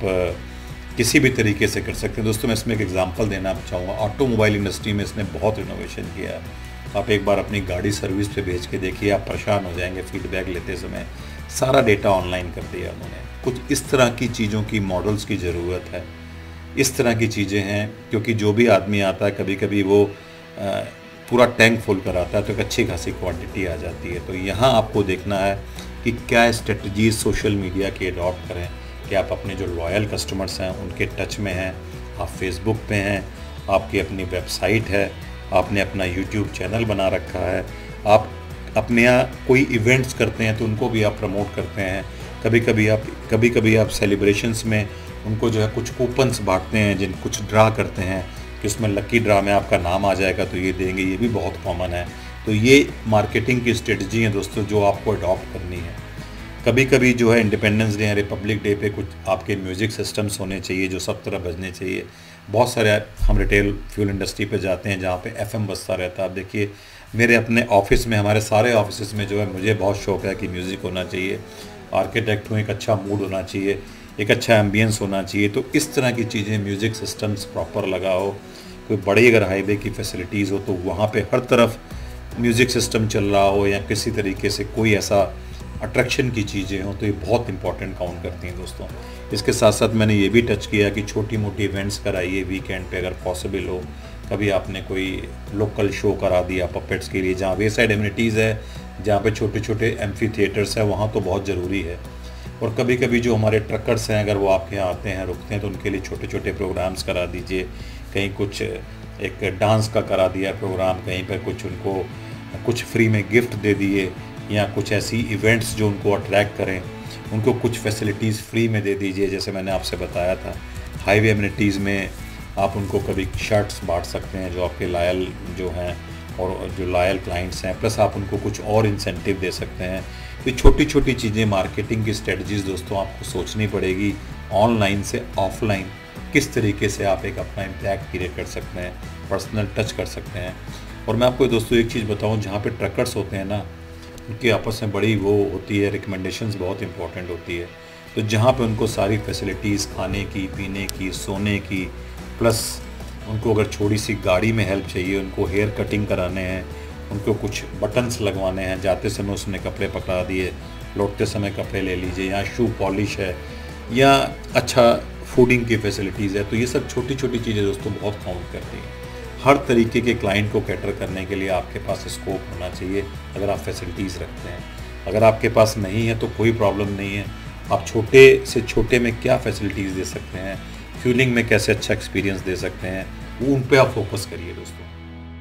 किसी भी तरीके से कर सकते हैं। दोस्तों मैं इसमें एक एग्जांपल देना चाहूँगा। ऑटोमोबाइल इंडस्ट्री में इसने बहुत इनोवेशन किया है। आप एक बार अपनी गाड़ी सर्विस पे भेज के देखिए, आप परेशान हो जाएंगे। फ़ीडबैक लेते समय सारा डेटा ऑनलाइन कर दिया उन्होंने। कुछ इस तरह की चीज़ों की मॉडल्स की ज़रूरत है। इस तरह की चीज़ें हैं, क्योंकि जो भी आदमी आता है कभी कभी वो आ, पूरा टैंक फुल कराता है तो एक अच्छी खासी क्वांटिटी आ जाती है। तो यहाँ आपको देखना है कि क्या स्ट्रेटजीज सोशल मीडिया की अडॉप्ट करें कि आप अपने जो लॉयल कस्टमर्स हैं उनके टच में हैं। आप फेसबुक पे हैं, आपकी अपनी वेबसाइट है, आपने अपना यूट्यूब चैनल बना रखा है, आप अपने यहाँ कोई इवेंट्स करते हैं तो उनको भी आप प्रमोट करते हैं। कभी कभी आप कभी कभी आप सेलिब्रेशंस में उनको जो है कुछ कूपन्स बांटते हैं, जिन कुछ ड्रा करते हैं कि उसमें लकी ड्रा में आपका नाम आ जाएगा तो ये देंगे। ये भी बहुत कॉमन है। तो ये मार्केटिंग की स्ट्रेटजी है दोस्तों जो आपको अडॉप्ट करनी है। कभी कभी जो है इंडिपेंडेंस डे या रिपब्लिक डे पे कुछ आपके म्यूज़िक सिस्टम्स होने चाहिए जो सब तरह बजने चाहिए। बहुत सारे हम रिटेल फ्यूल इंडस्ट्री पे जाते हैं जहाँ पे एफएम बजता रहता है। आप देखिए मेरे अपने ऑफिस में, हमारे सारे ऑफिस में जो है मुझे बहुत शौक है कि म्यूज़िक होना चाहिए। आर्किटेक्ट हूँ, एक अच्छा मूड होना चाहिए, एक अच्छा एम्बियंस होना चाहिए। तो इस तरह की चीज़ें, म्यूज़िक सिस्टम्स प्रॉपर लगा हो। कोई बड़ी अगर हाईवे की फैसिलिटीज़ हो तो वहाँ पे हर तरफ म्यूज़िक सिस्टम चल रहा हो, या किसी तरीके से कोई ऐसा अट्रैक्शन की चीज़ें हों, तो ये बहुत इंपॉर्टेंट काउंट करती हैं दोस्तों। इसके साथ साथ मैंने ये भी टच किया कि छोटी मोटी इवेंट्स कराइए वीकेंड पे अगर पॉसिबल हो। कभी आपने कोई लोकल शो करा दिया पपेट्स के लिए, जहाँ वे साइड एमिनिटीज़ है, जहाँ पे छोटे छोटे एम्फी थिएटर्स है, वहाँ तो बहुत ज़रूरी है। और कभी कभी जो हमारे ट्रकर्स हैं अगर वो आपके यहाँ आते हैं, रुकते हैं, तो उनके लिए छोटे छोटे प्रोग्राम्स करा दीजिए। कहीं कुछ एक डांस का करा दिया प्रोग्राम, कहीं पर कुछ उनको कुछ फ्री में गिफ्ट दे दिए, या कुछ ऐसी इवेंट्स जो उनको अट्रैक्ट करें, उनको कुछ फैसिलिटीज़ फ्री में दे दीजिए। जैसे मैंने आपसे बताया था, हाईवे एमिनिटीज़ में आप उनको कभी शर्ट्स बांट सकते हैं जो आपके लायल जो हैं और जो लायल क्लाइंट्स हैं, प्लस आप उनको कुछ और इंसेंटिव दे सकते हैं। तो छोटी छोटी चीज़ें, मार्केटिंग की स्ट्रेटजीज़ दोस्तों आपको सोचनी पड़ेगी। ऑनलाइन से ऑफलाइन किस तरीके से आप एक अपना इम्पैक्ट क्रिएट कर सकते हैं, पर्सनल टच कर सकते हैं। और मैं आपको दोस्तों एक चीज़ बताऊँ, जहाँ पे ट्रकर्स होते हैं ना, उनकी आपस में बड़ी वो होती है, रिकमेंडेशंस बहुत इंपॉर्टेंट होती है। तो जहाँ पे उनको सारी फैसिलिटीज़, खाने की, पीने की, सोने की, प्लस उनको अगर छोटी सी गाड़ी में हेल्प चाहिए, उनको हेयर कटिंग कराने हैं, उनको कुछ बटन्स लगवाने हैं, जाते समय उसने कपड़े पकड़ा दिए, लौटते समय कपड़े ले लीजिए, या शू पॉलिश है, या अच्छा फूडिंग की फैसिलिटीज़ है। तो ये सब छोटी छोटी चीज़ें दोस्तों बहुत काउंट करती हैं। हर तरीके के क्लाइंट को कैटर करने के लिए आपके पास स्कोप होना चाहिए अगर आप फैसिलिटीज़ रखते हैं। अगर आपके पास नहीं है तो कोई प्रॉब्लम नहीं है। आप छोटे से छोटे में क्या फैसिलिटीज़ दे सकते हैं, फ्यूलिंग में कैसे अच्छा एक्सपीरियंस दे सकते हैं, वो उन पे आप फोकस करिए दोस्तों।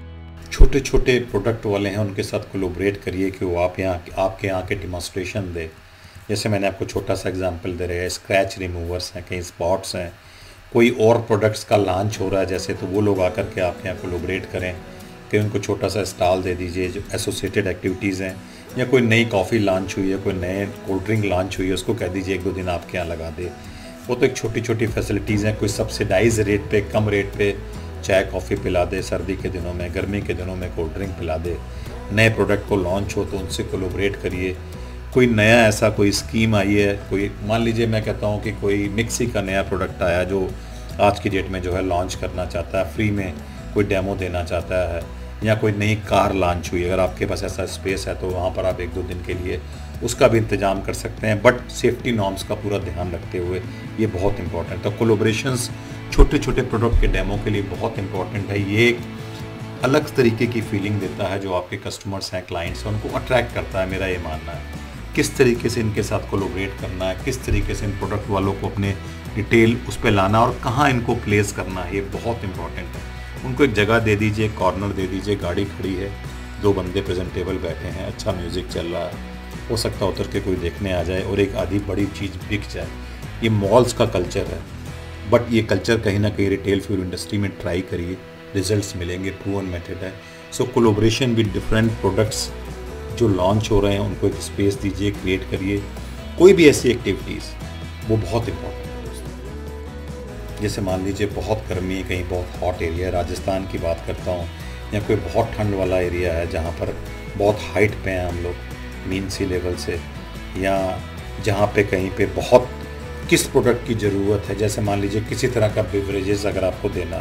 छोटे छोटे प्रोडक्ट वाले हैं उनके साथ कोलैबोरेट करिए कि वो आप यहाँ आपके यहाँ के डिमॉन्स्ट्रेशन दे। जैसे मैंने आपको छोटा सा एग्जांपल दे रहे हैं, स्क्रैच रिमूवर्स हैं, कहीं स्पॉट्स हैं, कोई और प्रोडक्ट्स का लॉन्च हो रहा है जैसे, तो वो लोग आकर के आपके यहाँ कोलैबोरेट करें कि उनको छोटा सा स्टॉल दे दीजिए। जो एसोसिएटेड एक्टिविटीज़ हैं, या कोई नई कॉफ़ी लॉन्च हुई है, कोई नए कोल्ड ड्रिंक लॉन्च हुई है, उसको कह दीजिए एक दो दिन आपके यहाँ लगा दे। वो तो एक छोटी छोटी फैसिलिटीज़ हैं। कोई सब्सिडाइज रेट पे, कम रेट पे चाय कॉफ़ी पिला दे सर्दी के दिनों में, गर्मी के दिनों में कोल्ड ड्रिंक पिला दे। नए प्रोडक्ट को लॉन्च हो तो उनसे कोलैबोरेट करिए। कोई नया ऐसा कोई स्कीम आई है, कोई मान लीजिए मैं कहता हूँ कि कोई मिक्सी का नया प्रोडक्ट आया जो आज की डेट में जो है लॉन्च करना चाहता है, फ्री में कोई डेमो देना चाहता है, या कोई नई कार लॉन्च हुई, अगर आपके पास ऐसा स्पेस है तो वहाँ पर आप एक दो दिन के लिए उसका भी इंतज़ाम कर सकते हैं, बट सेफ्टी नॉर्म्स का पूरा ध्यान रखते हुए। ये बहुत इंपॉर्टेंट है। तो कोलैबोरेशंस छोटे छोटे प्रोडक्ट के डेमो के लिए बहुत इंपॉर्टेंट है। ये एक अलग तरीके की फीलिंग देता है, जो आपके कस्टमर्स हैं, क्लाइंट्स हैं, उनको अट्रैक्ट करता है। मेरा ये मानना है किस तरीके से इनके साथ कोलैबोरेट करना है, किस तरीके से इन प्रोडक्ट वालों को अपने डिटेल उस पर लाना और कहाँ इनको प्लेस करना है, ये बहुत इंपॉर्टेंट है। उनको एक जगह दे दीजिए, कॉर्नर दे दीजिए, गाड़ी खड़ी है, दो बंदे प्रेजेंटेबल बैठे हैं, अच्छा म्यूज़िक चल रहा है, हो सकता है उतर के कोई देखने आ जाए और एक आधी बड़ी चीज़ बिक जाए। ये मॉल्स का कल्चर है, बट ये कल्चर कहीं ना कहीं रिटेल फ्यूल इंडस्ट्री में ट्राई करिए, रिजल्ट्स मिलेंगे, प्रूवन मेथड है। So collaboration with different products जो लॉन्च हो रहे हैं उनको एक स्पेस दीजिए, क्रिएट करिए। कोई भी ऐसी एक्टिविटीज़, वो बहुत इंपॉर्टेंट है दोस्तों। जैसे मान लीजिए बहुत गर्मी है, कहीं बहुत हॉट एरिया है, राजस्थान की बात करता हूँ, या कोई बहुत ठंड वाला एरिया है जहाँ पर बहुत हाइट पे हैं हम लोग मीन सी लेवल से, या जहाँ पे कहीं पे बहुत किस प्रोडक्ट की ज़रूरत है। जैसे मान लीजिए किसी तरह का बिवरेजेस अगर आपको देना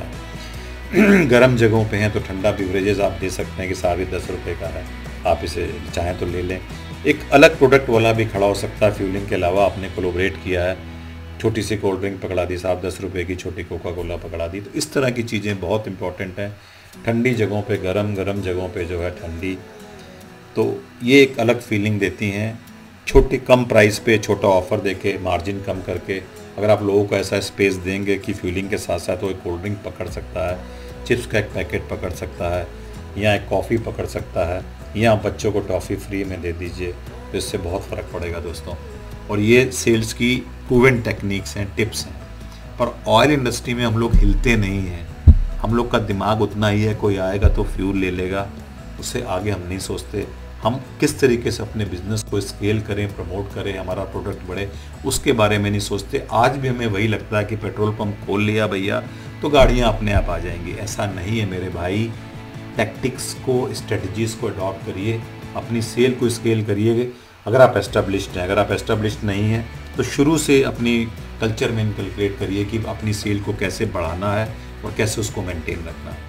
है, गर्म जगहों पे हैं तो ठंडा बिवरेजेस आप दे सकते हैं कि साढ़े दस रुपये का है, आप इसे चाहें तो ले लें। एक अलग प्रोडक्ट वाला भी खड़ा हो सकता है फ्यूलिंग के अलावा, आपने कोलैबोरेट किया है, छोटी सी कोल्ड ड्रिंक पकड़ा दी, साहब दस रुपए की छोटी कोका कोला पकड़ा दी। तो इस तरह की चीज़ें बहुत इंपॉर्टेंट हैं। ठंडी जगहों पे गरम, गरम जगहों पे जो है ठंडी, तो ये एक अलग फीलिंग देती हैं। छोटी कम प्राइस पे छोटा ऑफ़र देके, मार्जिन कम करके, अगर आप लोगों को ऐसा स्पेस देंगे कि फ्यूलिंग के साथ साथ वो एक कोल्ड ड्रिंक पकड़ सकता है, चिप्स का एक पैकेट पकड़ सकता है, या एक कॉफ़ी पकड़ सकता है, या बच्चों को टॉफ़ी फ्री में दे दीजिए, तो इससे बहुत फ़र्क पड़ेगा दोस्तों। और ये सेल्स की प्रूवन टेक्निक्स हैं, टिप्स हैं। पर ऑयल इंडस्ट्री में हम लोग हिलते नहीं हैं, हम लोग का दिमाग उतना ही है, कोई आएगा तो फ्यूल ले लेगा, उससे आगे हम नहीं सोचते। हम किस तरीके से अपने बिज़नेस को स्केल करें, प्रमोट करें, हमारा प्रोडक्ट बढ़े, उसके बारे में नहीं सोचते। आज भी हमें वही लगता है कि पेट्रोल पंप खोल लिया भैया तो गाड़ियाँ अपने आप आ जाएंगी। ऐसा नहीं है मेरे भाई। टैक्टिक्स को, स्ट्रेटजीज़ को अडॉप्ट करिए, अपनी सेल को स्केल करिए। अगर आप एस्टेब्लिश्ड हैं, अगर आप एस्टेब्लिश्ड नहीं हैं तो शुरू से अपनी कल्चर में इनकलकेट करिए कि अपनी सेल को कैसे बढ़ाना है और कैसे उसको मेंटेन रखना है।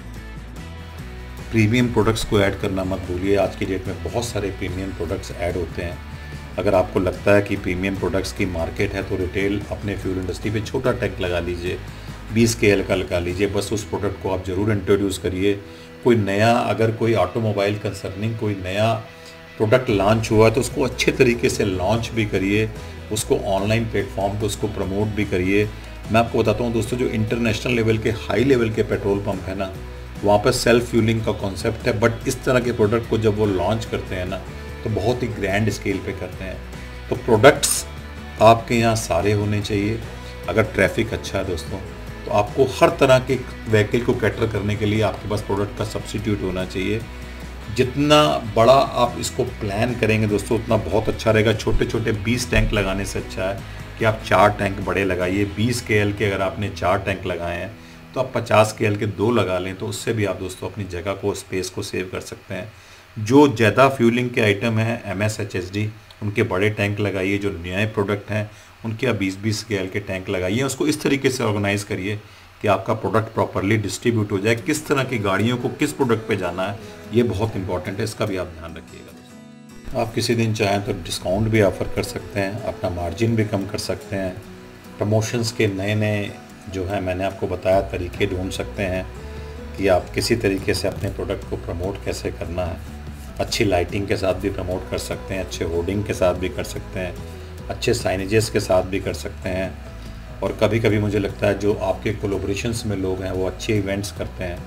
प्रीमियम प्रोडक्ट्स को ऐड करना मत भूलिए। आज की डेट में बहुत सारे प्रीमियम प्रोडक्ट्स ऐड होते हैं। अगर आपको लगता है कि प्रीमियम प्रोडक्ट्स की मार्केट है तो रिटेल अपने फ्यूल इंडस्ट्री पे छोटा टैग लगा लीजिए, बीस के एल का लगा लीजिए, बस उस प्रोडक्ट को आप ज़रूर इंट्रोड्यूस करिए। कोई नया, अगर कोई ऑटोमोबाइल कंसर्निंग कोई नया प्रोडक्ट लॉन्च हुआ है तो उसको अच्छे तरीके से लॉन्च भी करिए, उसको ऑनलाइन प्लेटफॉर्म पे उसको प्रमोट भी करिए। मैं आपको बताता हूँ दोस्तों, जो इंटरनेशनल लेवल के, हाई लेवल के पेट्रोल पंप है ना, वहाँ पर सेल्फ फ्यूलिंग का कॉन्सेप्ट है, बट इस तरह के प्रोडक्ट को जब वो लॉन्च करते हैं ना तो बहुत ही ग्रैंड स्केल पे करते हैं। तो प्रोडक्ट्स आपके यहाँ सारे होने चाहिए। अगर ट्रैफिक अच्छा है दोस्तों तो आपको हर तरह के व्हीकल को कैटर करने के लिए आपके पास प्रोडक्ट का सब्स्टिट्यूट होना चाहिए। जितना बड़ा आप इसको प्लान करेंगे दोस्तों उतना बहुत अच्छा रहेगा। छोटे छोटे बीस टैंक लगाने से अच्छा है कि आप चार टैंक बड़े लगाइए। बीस के एल के अगर आपने चार टैंक लगाए हैं तो आप पचास के एल के दो लगा लें, तो उससे भी आप दोस्तों अपनी जगह को, स्पेस को सेव कर सकते हैं। जो ज़्यादा फ्यूलिंग के आइटम हैं, M S H H D, उनके बड़े टैंक लगाइए। जो नए प्रोडक्ट हैं उनके आप बीस बीस के एल के टैंक लगाइए। उसको इस तरीके से ऑर्गेनाइज़ करिए कि आपका प्रोडक्ट प्रॉपरली डिस्ट्रीब्यूट हो जाए। किस तरह की गाड़ियों को किस प्रोडक्ट पे जाना है, ये बहुत इंपॉर्टेंट है, इसका भी आप ध्यान रखिएगा। आप किसी दिन चाहें तो डिस्काउंट भी ऑफ़र कर सकते हैं, अपना मार्जिन भी कम कर सकते हैं। प्रमोशंस के नए नए जो है मैंने आपको बताया तरीके ढूंढ सकते हैं कि आप किसी तरीके से अपने प्रोडक्ट को प्रमोट कैसे करना है। अच्छी लाइटिंग के साथ भी प्रमोट कर सकते हैं, अच्छे होर्डिंग के साथ भी कर सकते हैं, अच्छे साइनेजेस के साथ भी कर सकते हैं। और कभी कभी मुझे लगता है जो आपके कोलैबोरेशंस में लोग हैं वो अच्छे इवेंट्स करते हैं,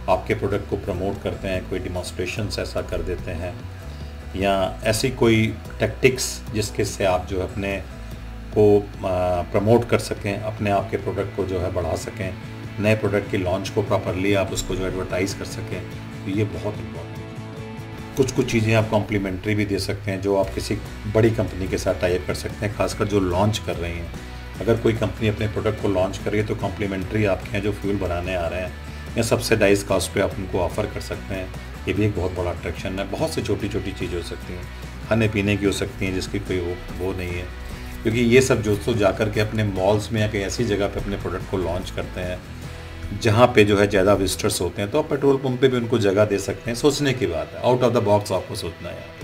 आपके प्रोडक्ट को प्रमोट करते हैं, कोई डिमॉन्स्ट्रेशंस ऐसा कर देते हैं, या ऐसी कोई टैक्टिक्स जिसके से आप जो है अपने को प्रमोट कर सकें, अपने आप के प्रोडक्ट को जो है बढ़ा सकें, नए प्रोडक्ट की लॉन्च को प्रॉपरली आप उसको जो एडवर्टाइज़ कर सकें, तो ये बहुत इम्पोर्टेंट है। कुछ कुछ चीज़ें आप कॉम्प्लीमेंट्री भी दे सकते हैं जो आप किसी बड़ी कंपनी के साथ टाई अप कर सकते हैं, खासकर जो लॉन्च कर रही हैं। अगर कोई कंपनी अपने प्रोडक्ट को लॉन्च कर रही है तो कॉम्प्लीमेंट्री आपके यहाँ जो फ्यूल बनाने आ रहे हैं या सब्सिडाइज कॉस्ट पे आप उनको ऑफ़र कर सकते हैं। ये भी एक बहुत बड़ा अट्रैक्शन है। बहुत सी छोटी छोटी चीज़ें हो सकती हैं, खाने पीने की हो सकती हैं जिसकी कोई वो वो नहीं है, क्योंकि ये सब दोस्तों जा कर के अपने मॉल्स में या कहीं ऐसी जगह पे अपने प्रोडक्ट को लॉन्च करते हैं जहाँ पे जो है ज़्यादा विजिटर्स होते हैं, तो आप पेट्रोल पंप पे भी उनको जगह दे सकते हैं। सोचने की बात है, आउट ऑफ द बॉक्स आपको सोचना है।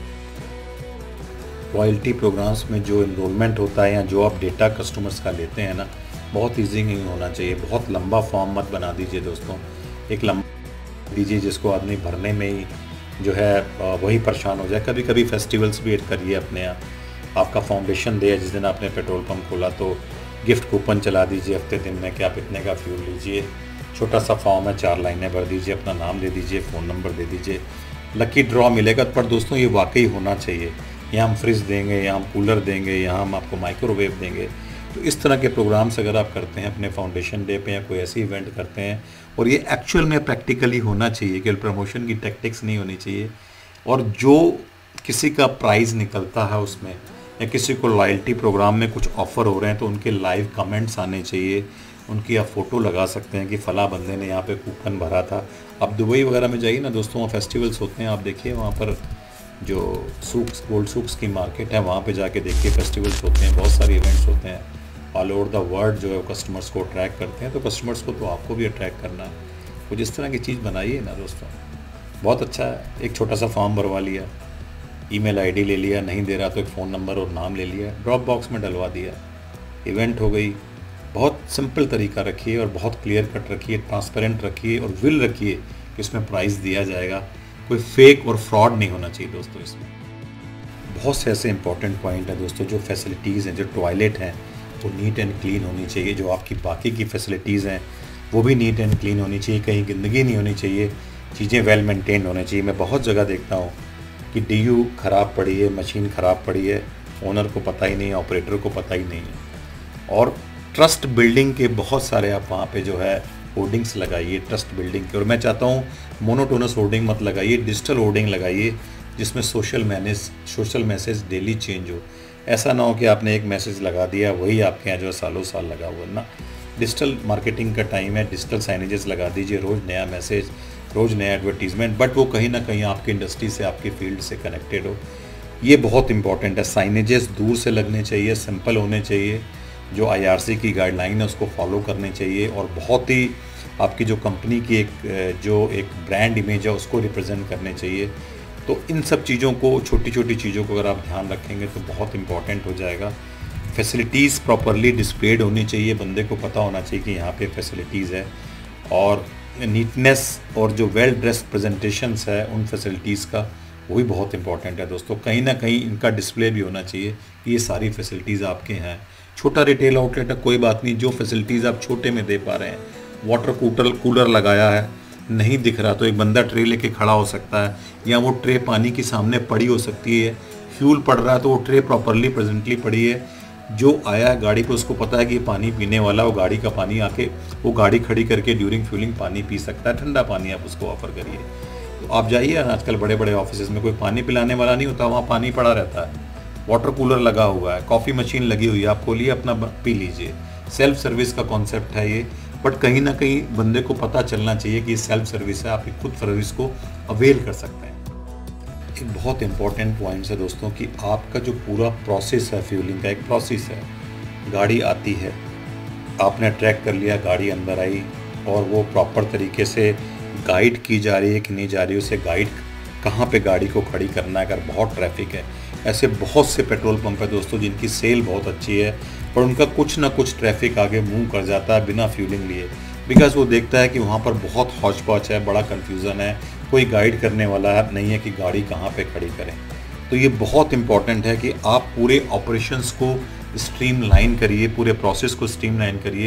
रॉयल्टी प्रोग्राम्स में जो इनरोलमेंट होता है या जो आप डेटा कस्टमर्स का लेते हैं ना, बहुत ईजी नहीं होना चाहिए। बहुत लंबा फॉर्म मत बना दीजिए दोस्तों, एक लंबा दीजिए जिसको आदमी भरने में ही जो है वही परेशान हो जाए। कभी कभी फेस्टिवल्स भी ऐड करिए अपने यहाँ। आपका फाउंडेशन डे है, जिस दिन आपने पेट्रोल पंप खोला तो गिफ्ट कूपन चला दीजिए हफ्ते दिन में कि आप इतने का फ्यूल लीजिए। छोटा सा फॉर्म है, चार लाइनें भर दीजिए, अपना नाम दे दीजिए, फ़ोन नंबर दे दीजिए, लकी ड्रॉ मिलेगा। पर दोस्तों ये वाकई होना चाहिए। यहाँ हम फ्रिज देंगे, यहाँ हम कूलर देंगे, यहाँ हम आपको माइक्रोवेव देंगे। तो इस तरह के प्रोग्राम्स अगर आप करते हैं अपने फाउंडेशन डे पे या कोई ऐसी इवेंट करते हैं, और ये एक्चुअल में प्रैक्टिकली होना चाहिए, कि प्रमोशन की टैक्टिक्स नहीं होनी चाहिए। और जो किसी का प्राइज़ निकलता है उसमें, या किसी को लॉयल्टी प्रोग्राम में कुछ ऑफ़र हो रहे हैं, तो उनके लाइव कमेंट्स आने चाहिए। उनकी आप फ़ोटो लगा सकते हैं कि फ़ला बंदे ने यहाँ पे कूपन भरा था। आप दुबई वगैरह में जाइए ना दोस्तों, वहाँ फेस्टिवल्स होते हैं, आप देखिए वहाँ पर जो सूक्स, गोल्ड सूक्स की मार्केट है, वहाँ पे जाके देखिए फेस्टिवल्स होते हैं, बहुत सारे इवेंट्स होते हैं ऑल ओवर द वर्ल्ड जो है वो कस्टमर्स को अट्रैक्ट करते हैं। तो कस्टमर्स को तो आपको भी अट्रैक्ट करना है, कुछ इस तरह की चीज़ बनाइए ना दोस्तों। बहुत अच्छा है। एक छोटा सा फॉर्म भरवा लिया, ईमेल आईडी ले लिया, नहीं दे रहा तो एक फ़ोन नंबर और नाम ले लिया, ड्रॉप बॉक्स में डलवा दिया, इवेंट हो गई। बहुत सिंपल तरीका रखिए और बहुत क्लियर कट रखिए, ट्रांसपेरेंट रखिए और विल रखिए कि इसमें प्राइस दिया जाएगा। कोई फेक और फ्रॉड नहीं होना चाहिए दोस्तों। इसमें बहुत से ऐसे इंपॉर्टेंट पॉइंट हैं दोस्तों। जो फैसिलिटीज़ हैं, जो टॉयलेट हैं, वो नीट एंड क्लीन होनी चाहिए। जो आपकी बाकी की फैसिलिटीज़ हैं वो भी नीट एंड क्लीन होनी चाहिए। कहीं गंदगी नहीं होनी चाहिए, चीज़ें वेल मेंटेन होनी चाहिए। मैं बहुत जगह देखता हूँ कि डी यू ख़राब पड़ी है, मशीन ख़राब पड़ी है, ओनर को पता ही नहीं है, ऑपरेटर को पता ही नहीं है। और ट्रस्ट बिल्डिंग के बहुत सारे आप वहाँ पे जो है होर्डिंग्स लगाइए ट्रस्ट बिल्डिंग के। और मैं चाहता हूँ मोनोटोनस होर्डिंग मत लगाइए, डिजिटल होर्डिंग लगाइए जिसमें social manage social message daily change हो। ऐसा ना हो कि आपने एक मैसेज लगा दिया वही आपके यहाँ जो है सालों साल लगा हुआ ना। डिजिटल मार्केटिंग का टाइम है, डिजिटल साइनेजेस लगा दीजिए, रोज़ नया मैसेज, रोज़ नया एडवर्टीज़मेंट, बट वो कहीं ना कहीं आपकी इंडस्ट्री से, आपकी फील्ड से कनेक्टेड हो। ये बहुत इंपॉर्टेंट है। साइनेजेस दूर से लगने चाहिए, सिंपल होने चाहिए, जो आई आर सी की गाइडलाइन है उसको फॉलो करने चाहिए, और बहुत ही आपकी जो कंपनी की एक जो एक ब्रांड इमेज है उसको रिप्रेजेंट करने चाहिए। तो इन सब चीज़ों को, छोटी छोटी चीज़ों को अगर आप ध्यान रखेंगे तो बहुत इंपॉर्टेंट हो जाएगा। फैसिलिटीज़ प्रॉपरली डिस्प्लेड होनी चाहिए, बंदे को पता होना चाहिए कि यहाँ पे फैसिलिटीज़ है। और नीटनेस और जो वेल ड्रेस्ड प्रेजेंटेशंस है उन फैसिलिटीज़ का, वो भी बहुत इंपॉर्टेंट है दोस्तों। कहीं ना कहीं इनका डिस्प्ले भी होना चाहिए कि ये सारी फैसिलिटीज़ आपके हैं। छोटा रिटेल आउटलेट है, कोई बात नहीं, जो फैसिलिटीज़ आप छोटे में दे पा रहे हैं, वाटर कूटर कूलर लगाया है, नहीं दिख रहा तो एक बंदा ट्रे लेके खड़ा हो सकता है, या वो ट्रे पानी के सामने पड़ी हो सकती है। फ्यूल पड़ रहा है तो वो ट्रे प्रॉपरली प्रेजेंटली पड़ी है, जो आया है गाड़ी पे उसको पता है कि ये पानी पीने वाला, वो गाड़ी का पानी आके वो गाड़ी खड़ी करके ड्यूरिंग फ्यूलिंग पानी पी सकता है। ठंडा पानी आप उसको ऑफर करिए। तो आप जाइए, आजकल बड़े बड़े ऑफिस में कोई पानी पिलाने वाला नहीं होता, वहाँ पानी पड़ा रहता है, वाटर कूलर लगा हुआ है, कॉफ़ी मशीन लगी हुई है, आप खोलिए अपना पी लीजिए। सेल्फ सर्विस का कॉन्सेप्ट है ये, बट कहीं ना कहीं बंदे को पता चलना चाहिए कि ये सेल्फ सर्विस है, आप खुद सर्विस को अवेल कर सकते हैं। एक बहुत इंपॉर्टेंट पॉइंट है दोस्तों कि आपका जो पूरा प्रोसेस है, फ्यूलिंग का एक प्रोसेस है। गाड़ी आती है, आपने ट्रैक कर लिया, गाड़ी अंदर आई और वो प्रॉपर तरीके से गाइड की जा रही है कि नहीं जा रही है, उसे गाइड कहाँ पे गाड़ी को खड़ी करना है। अगर बहुत ट्रैफिक है, ऐसे बहुत से पेट्रोल पंप है दोस्तों जिनकी सेल बहुत अच्छी है, पर उनका कुछ ना कुछ ट्रैफिक आगे मूव कर जाता है बिना फ्यूलिंग लिए, बिकॉज वो देखता है कि वहाँ पर बहुत हौच पौच है, बड़ा कन्फ्यूज़न है, कोई गाइड करने वाला है नहीं है कि गाड़ी कहाँ पे खड़ी करें। तो ये बहुत इंपॉर्टेंट है कि आप पूरे ऑपरेशंस को स्ट्रीमलाइन करिए, पूरे प्रोसेस को स्ट्रीमलाइन करिए।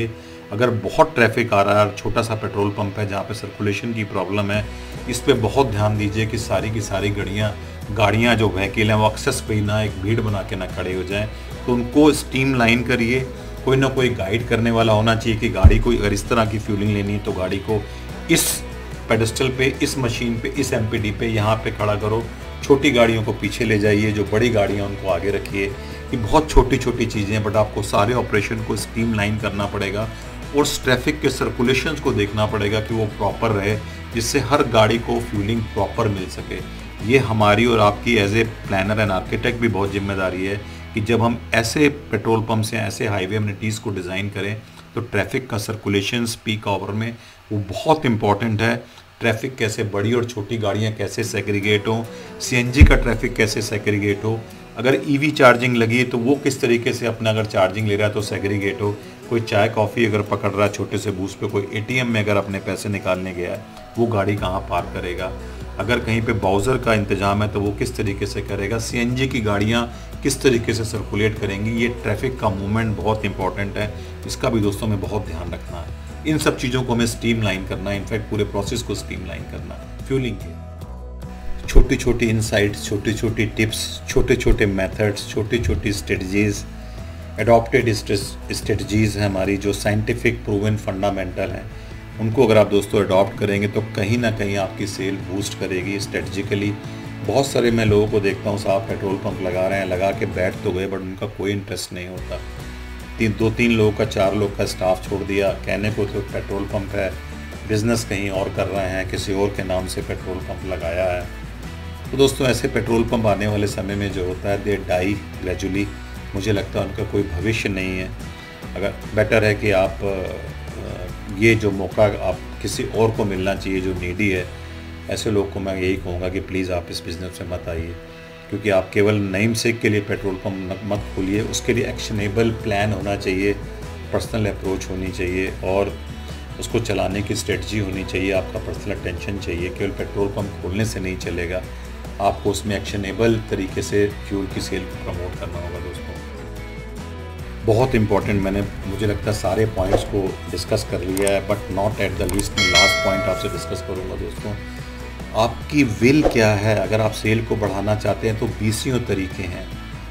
अगर बहुत ट्रैफिक आ रहा है और छोटा सा पेट्रोल पंप है जहाँ पे सर्कुलेशन की प्रॉब्लम है, इस पे बहुत ध्यान दीजिए कि सारी की सारी गाड़ियाँ गाड़ियाँ जो व्हीकल हैं वो एक्सेस पे ना एक भीड़ बना के ना खड़े हो जाएं। तो उनको स्ट्रीम लाइन करिए, कोई ना कोई गाइड करने वाला होना चाहिए कि गाड़ी को अगर इस तरह की फ्यूलिंग लेनी है तो गाड़ी को इस पेडस्टल पे, इस मशीन पे, इस एमपीडी पे यहाँ पे खड़ा करो, छोटी गाड़ियों को पीछे ले जाइए, जो बड़ी गाड़ियाँ उनको आगे रखिए। ये बहुत छोटी छोटी चीज़ें हैं, बट आपको सारे ऑपरेशन को स्ट्रीम लाइन करना पड़ेगा और ट्रैफिक के सर्कुलेशंस को देखना पड़ेगा कि वो प्रॉपर रहे, जिससे हर गाड़ी को फ्यूलिंग प्रॉपर मिल सके। ये हमारी और आपकी as a planner and architect भी बहुत जिम्मेदारी है कि जब हम ऐसे पेट्रोल पंप्स या ऐसे हाईवे अम्यूनिटीज़ को डिज़ाइन करें तो ट्रैफिक का सर्कुलेशन पीक आवर में वो बहुत इंपॉर्टेंट है। ट्रैफिक कैसे बड़ी और छोटी गाड़ियाँ कैसे सेग्रीगेट हो, सीएनजी का ट्रैफिक कैसे सेग्रीगेट हो, अगर ईवी चार्जिंग लगी है तो वो किस तरीके से अपना अगर चार्जिंग ले रहा है तो सेग्रीगेट हो, कोई चाय कॉफ़ी अगर पकड़ रहा है छोटे से बूथ पे, कोई एटीएम में अगर अपने पैसे निकालने गया है वो गाड़ी कहाँ पार्क करेगा, अगर कहीं पे बाउज़र का इंतजाम है तो वो किस तरीके से करेगा, सीएनजी की गाड़ियाँ किस तरीके से सर्कुलेट करेंगी। ये ट्रैफिक का मूवमेंट बहुत इंपॉर्टेंट है, इसका भी दोस्तों में बहुत ध्यान रखना है। इन सब चीज़ों को हमें स्ट्रीम लाइन करना है, इनफैक्ट पूरे प्रोसेस को स्ट्रीम लाइन करना है। फ्यूलिंग के छोटी छोटी इंसाइट्स, छोटी छोटी टिप्स, छोटे छोटे मेथड्स, छोटी छोटी स्ट्रेटजीज़, एडॉप्टेड स्ट्रेटजीज़ हैं हमारी जो साइंटिफिक प्रूवन फंडामेंटल हैं, उनको अगर आप दोस्तों अडॉप्ट करेंगे तो कहीं ना कहीं आपकी सेल बूस्ट करेगी स्ट्रेटजिकली। बहुत सारे मैं लोगों को देखता हूँ साहब पेट्रोल पंप लगा रहे हैं, लगा के बैठ तो गए बट उनका कोई इंटरेस्ट नहीं होता। तीन दो तीन लोगों का, चार लोग का स्टाफ छोड़ दिया, कहने को तो पेट्रोल पंप है, बिज़नेस कहीं और कर रहे हैं, किसी और के नाम से पेट्रोल पंप लगाया है। तो दोस्तों ऐसे पेट्रोल पंप आने वाले समय में जो होता है दे डाई ग्रेजुअली, मुझे लगता है उनका कोई भविष्य नहीं है। अगर बेटर है कि आप ये जो मौका आप किसी और को मिलना चाहिए जो नीडी है, ऐसे लोग को मैं यही कहूँगा कि प्लीज़ आप इस बिज़नेस में मत आइए, क्योंकि आप केवल नेम सेक के लिए पेट्रोल पंप मत खोलिए, उसके लिए एक्शनेबल प्लान होना चाहिए, पर्सनल अप्रोच होनी चाहिए और उसको चलाने की स्ट्रेटजी होनी चाहिए, आपका पर्सनल अटेंशन चाहिए। केवल पेट्रोल पंप खोलने से नहीं चलेगा, आपको उसमें एक्शनेबल तरीके से फ्यूल की सेल को प्रमोट करना होगा। दोस्तों बहुत इंपॉर्टेंट, मैंने मुझे लगता है सारे पॉइंट्स को डिस्कस कर लिया है, but not at the least में लास्ट पॉइंट आपसे डिस्कस करूँगा। दोस्तों आपकी विल क्या है? अगर आप सेल को बढ़ाना चाहते हैं तो बीसियों तरीके हैं।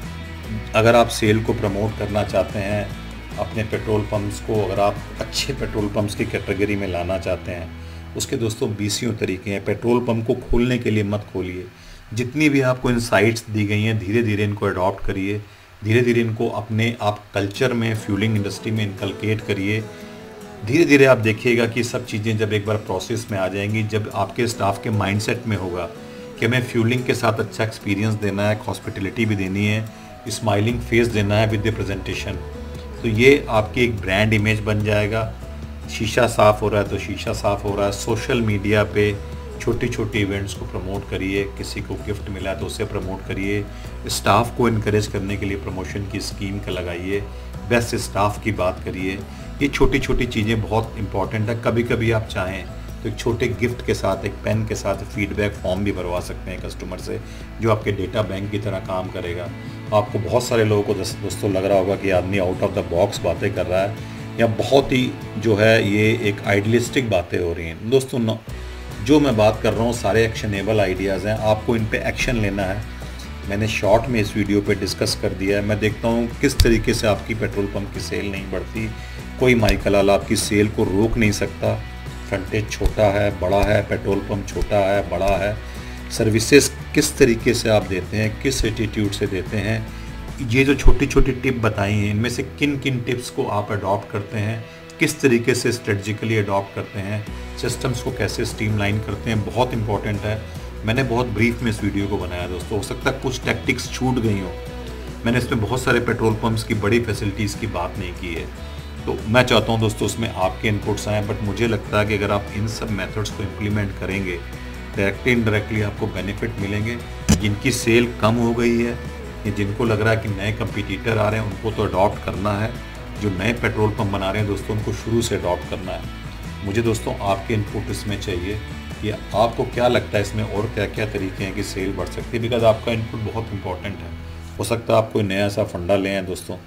अगर आप सेल को प्रमोट करना चाहते हैं अपने पेट्रोल पंप्स को, अगर आप अच्छे पेट्रोल पंप्स की कैटेगरी में लाना चाहते हैं, उसके दोस्तों बीसियों तरीके हैं। पेट्रोल पंप को खोलने के लिए मत खोलिए, जितनी भी आपको इनसाइट्स दी गई हैं धीरे धीरे इनको अडॉप्ट करिए, धीरे धीरे इनको अपने आप कल्चर में, फ्यूलिंग इंडस्ट्री में इनकलकेट करिए। धीरे धीरे आप देखिएगा कि सब चीज़ें जब एक बार प्रोसेस में आ जाएंगी, जब आपके स्टाफ के माइंडसेट में होगा कि हमें फ्यूलिंग के साथ अच्छा एक्सपीरियंस देना है, हॉस्पिटलिटी भी देनी है, स्माइलिंग फेस देना है विद द प्रेजेंटेशन, तो ये आपकी एक ब्रांड इमेज बन जाएगा। शीशा साफ़ हो रहा है तो शीशा साफ़ हो रहा है। सोशल मीडिया पे छोटी छोटी इवेंट्स को प्रमोट करिए, किसी को गिफ्ट मिला तो उसे प्रमोट करिए, स्टाफ को इनकरेज करने के लिए प्रमोशन की स्कीम का लगाइए, बेस्ट स्टाफ की बात करिए। ये छोटी छोटी चीज़ें बहुत इंपॉर्टेंट है। कभी कभी आप चाहें तो एक छोटे गिफ्ट के साथ, एक पेन के साथ फीडबैक फॉर्म भी भरवा सकते हैं कस्टमर से, जो आपके डेटा बैंक की तरह काम करेगा। आपको बहुत सारे लोगों को दोस्तों लग रहा होगा कि आदमी आउट ऑफ द बॉक्स बातें कर रहा है, या बहुत ही जो है ये एक आइडियलिस्टिक बातें हो रही हैं। दोस्तों न, जो मैं बात कर रहा हूँ सारे एक्शनेबल आइडियाज़ हैं, आपको इन पे एक्शन लेना है। मैंने शॉर्ट में इस वीडियो पे डिस्कस कर दिया है। मैं देखता हूँ किस तरीके से आपकी पेट्रोल पंप की सेल नहीं बढ़ती। कोई माइकल आला आपकी सेल को रोक नहीं सकता। फ्रंटेज छोटा है, बड़ा है, पेट्रोल पंप छोटा है, बड़ा है, सर्विसेज किस तरीके से आप देते हैं, किस एटीट्यूड से देते हैं, ये जो छोटी छोटी टिप बताई हैं इनमें से किन किन टिप्स को आप अडॉप्ट करते हैं, किस तरीके से स्ट्रेटजिकली अडॉप्ट करते हैं, सिस्टम्स को कैसे स्ट्रीमलाइन करते हैं, बहुत इंपॉर्टेंट है। मैंने बहुत ब्रीफ में इस वीडियो को बनाया दोस्तों, हो सकता है कुछ टैक्टिक्स छूट गई हो। मैंने इसमें बहुत सारे पेट्रोल पंप्स की बड़ी फैसिलिटीज़ की बात नहीं की है, तो मैं चाहता हूं दोस्तों उसमें आपके इनपुट्स आएँ। बट मुझे लगता है कि अगर आप इन सब मेथड्स को इम्प्लीमेंट करेंगे डायरेक्टली इनडायरेक्टली आपको बेनिफिट मिलेंगे। जिनकी सेल कम हो गई है या जिनको लग रहा है कि नए कंपटीटर आ रहे हैं, उनको तो अडॉप्ट करना है। जो नए पेट्रोल पंप बना रहे हैं दोस्तों, उनको शुरू से अडॉप्ट करना है। मुझे दोस्तों आपके इनपुट इसमें चाहिए कि आपको क्या लगता है इसमें और क्या क्या तरीके हैं कि सेल बढ़ सकती है, बिकॉज आपका इनपुट बहुत इंपॉर्टेंट है। हो सकता है आप कोई नया सा फंडा ले आएँ दोस्तों,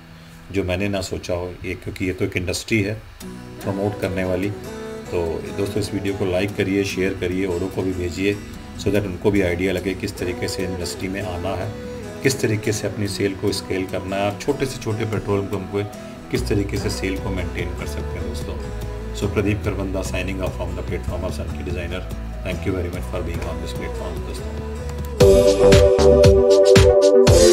जो मैंने ना सोचा हो, ये क्योंकि ये तो एक इंडस्ट्री है प्रमोट करने वाली। तो दोस्तों इस वीडियो को लाइक करिए, शेयर करिए, औरों को भी भेजिए, सो दैट उनको भी आइडिया लगे किस तरीके से इंडस्ट्री में आना है, किस तरीके से अपनी सेल को स्केल करना है, आप छोटे से छोटे पेट्रोल पंप को किस तरीके से सेल को मेंटेन कर सकते हैं दोस्तों। So Pradeep Karbanda signing off from the platform of Sanki designer. Thank you very much for being on this platform दोस्तों।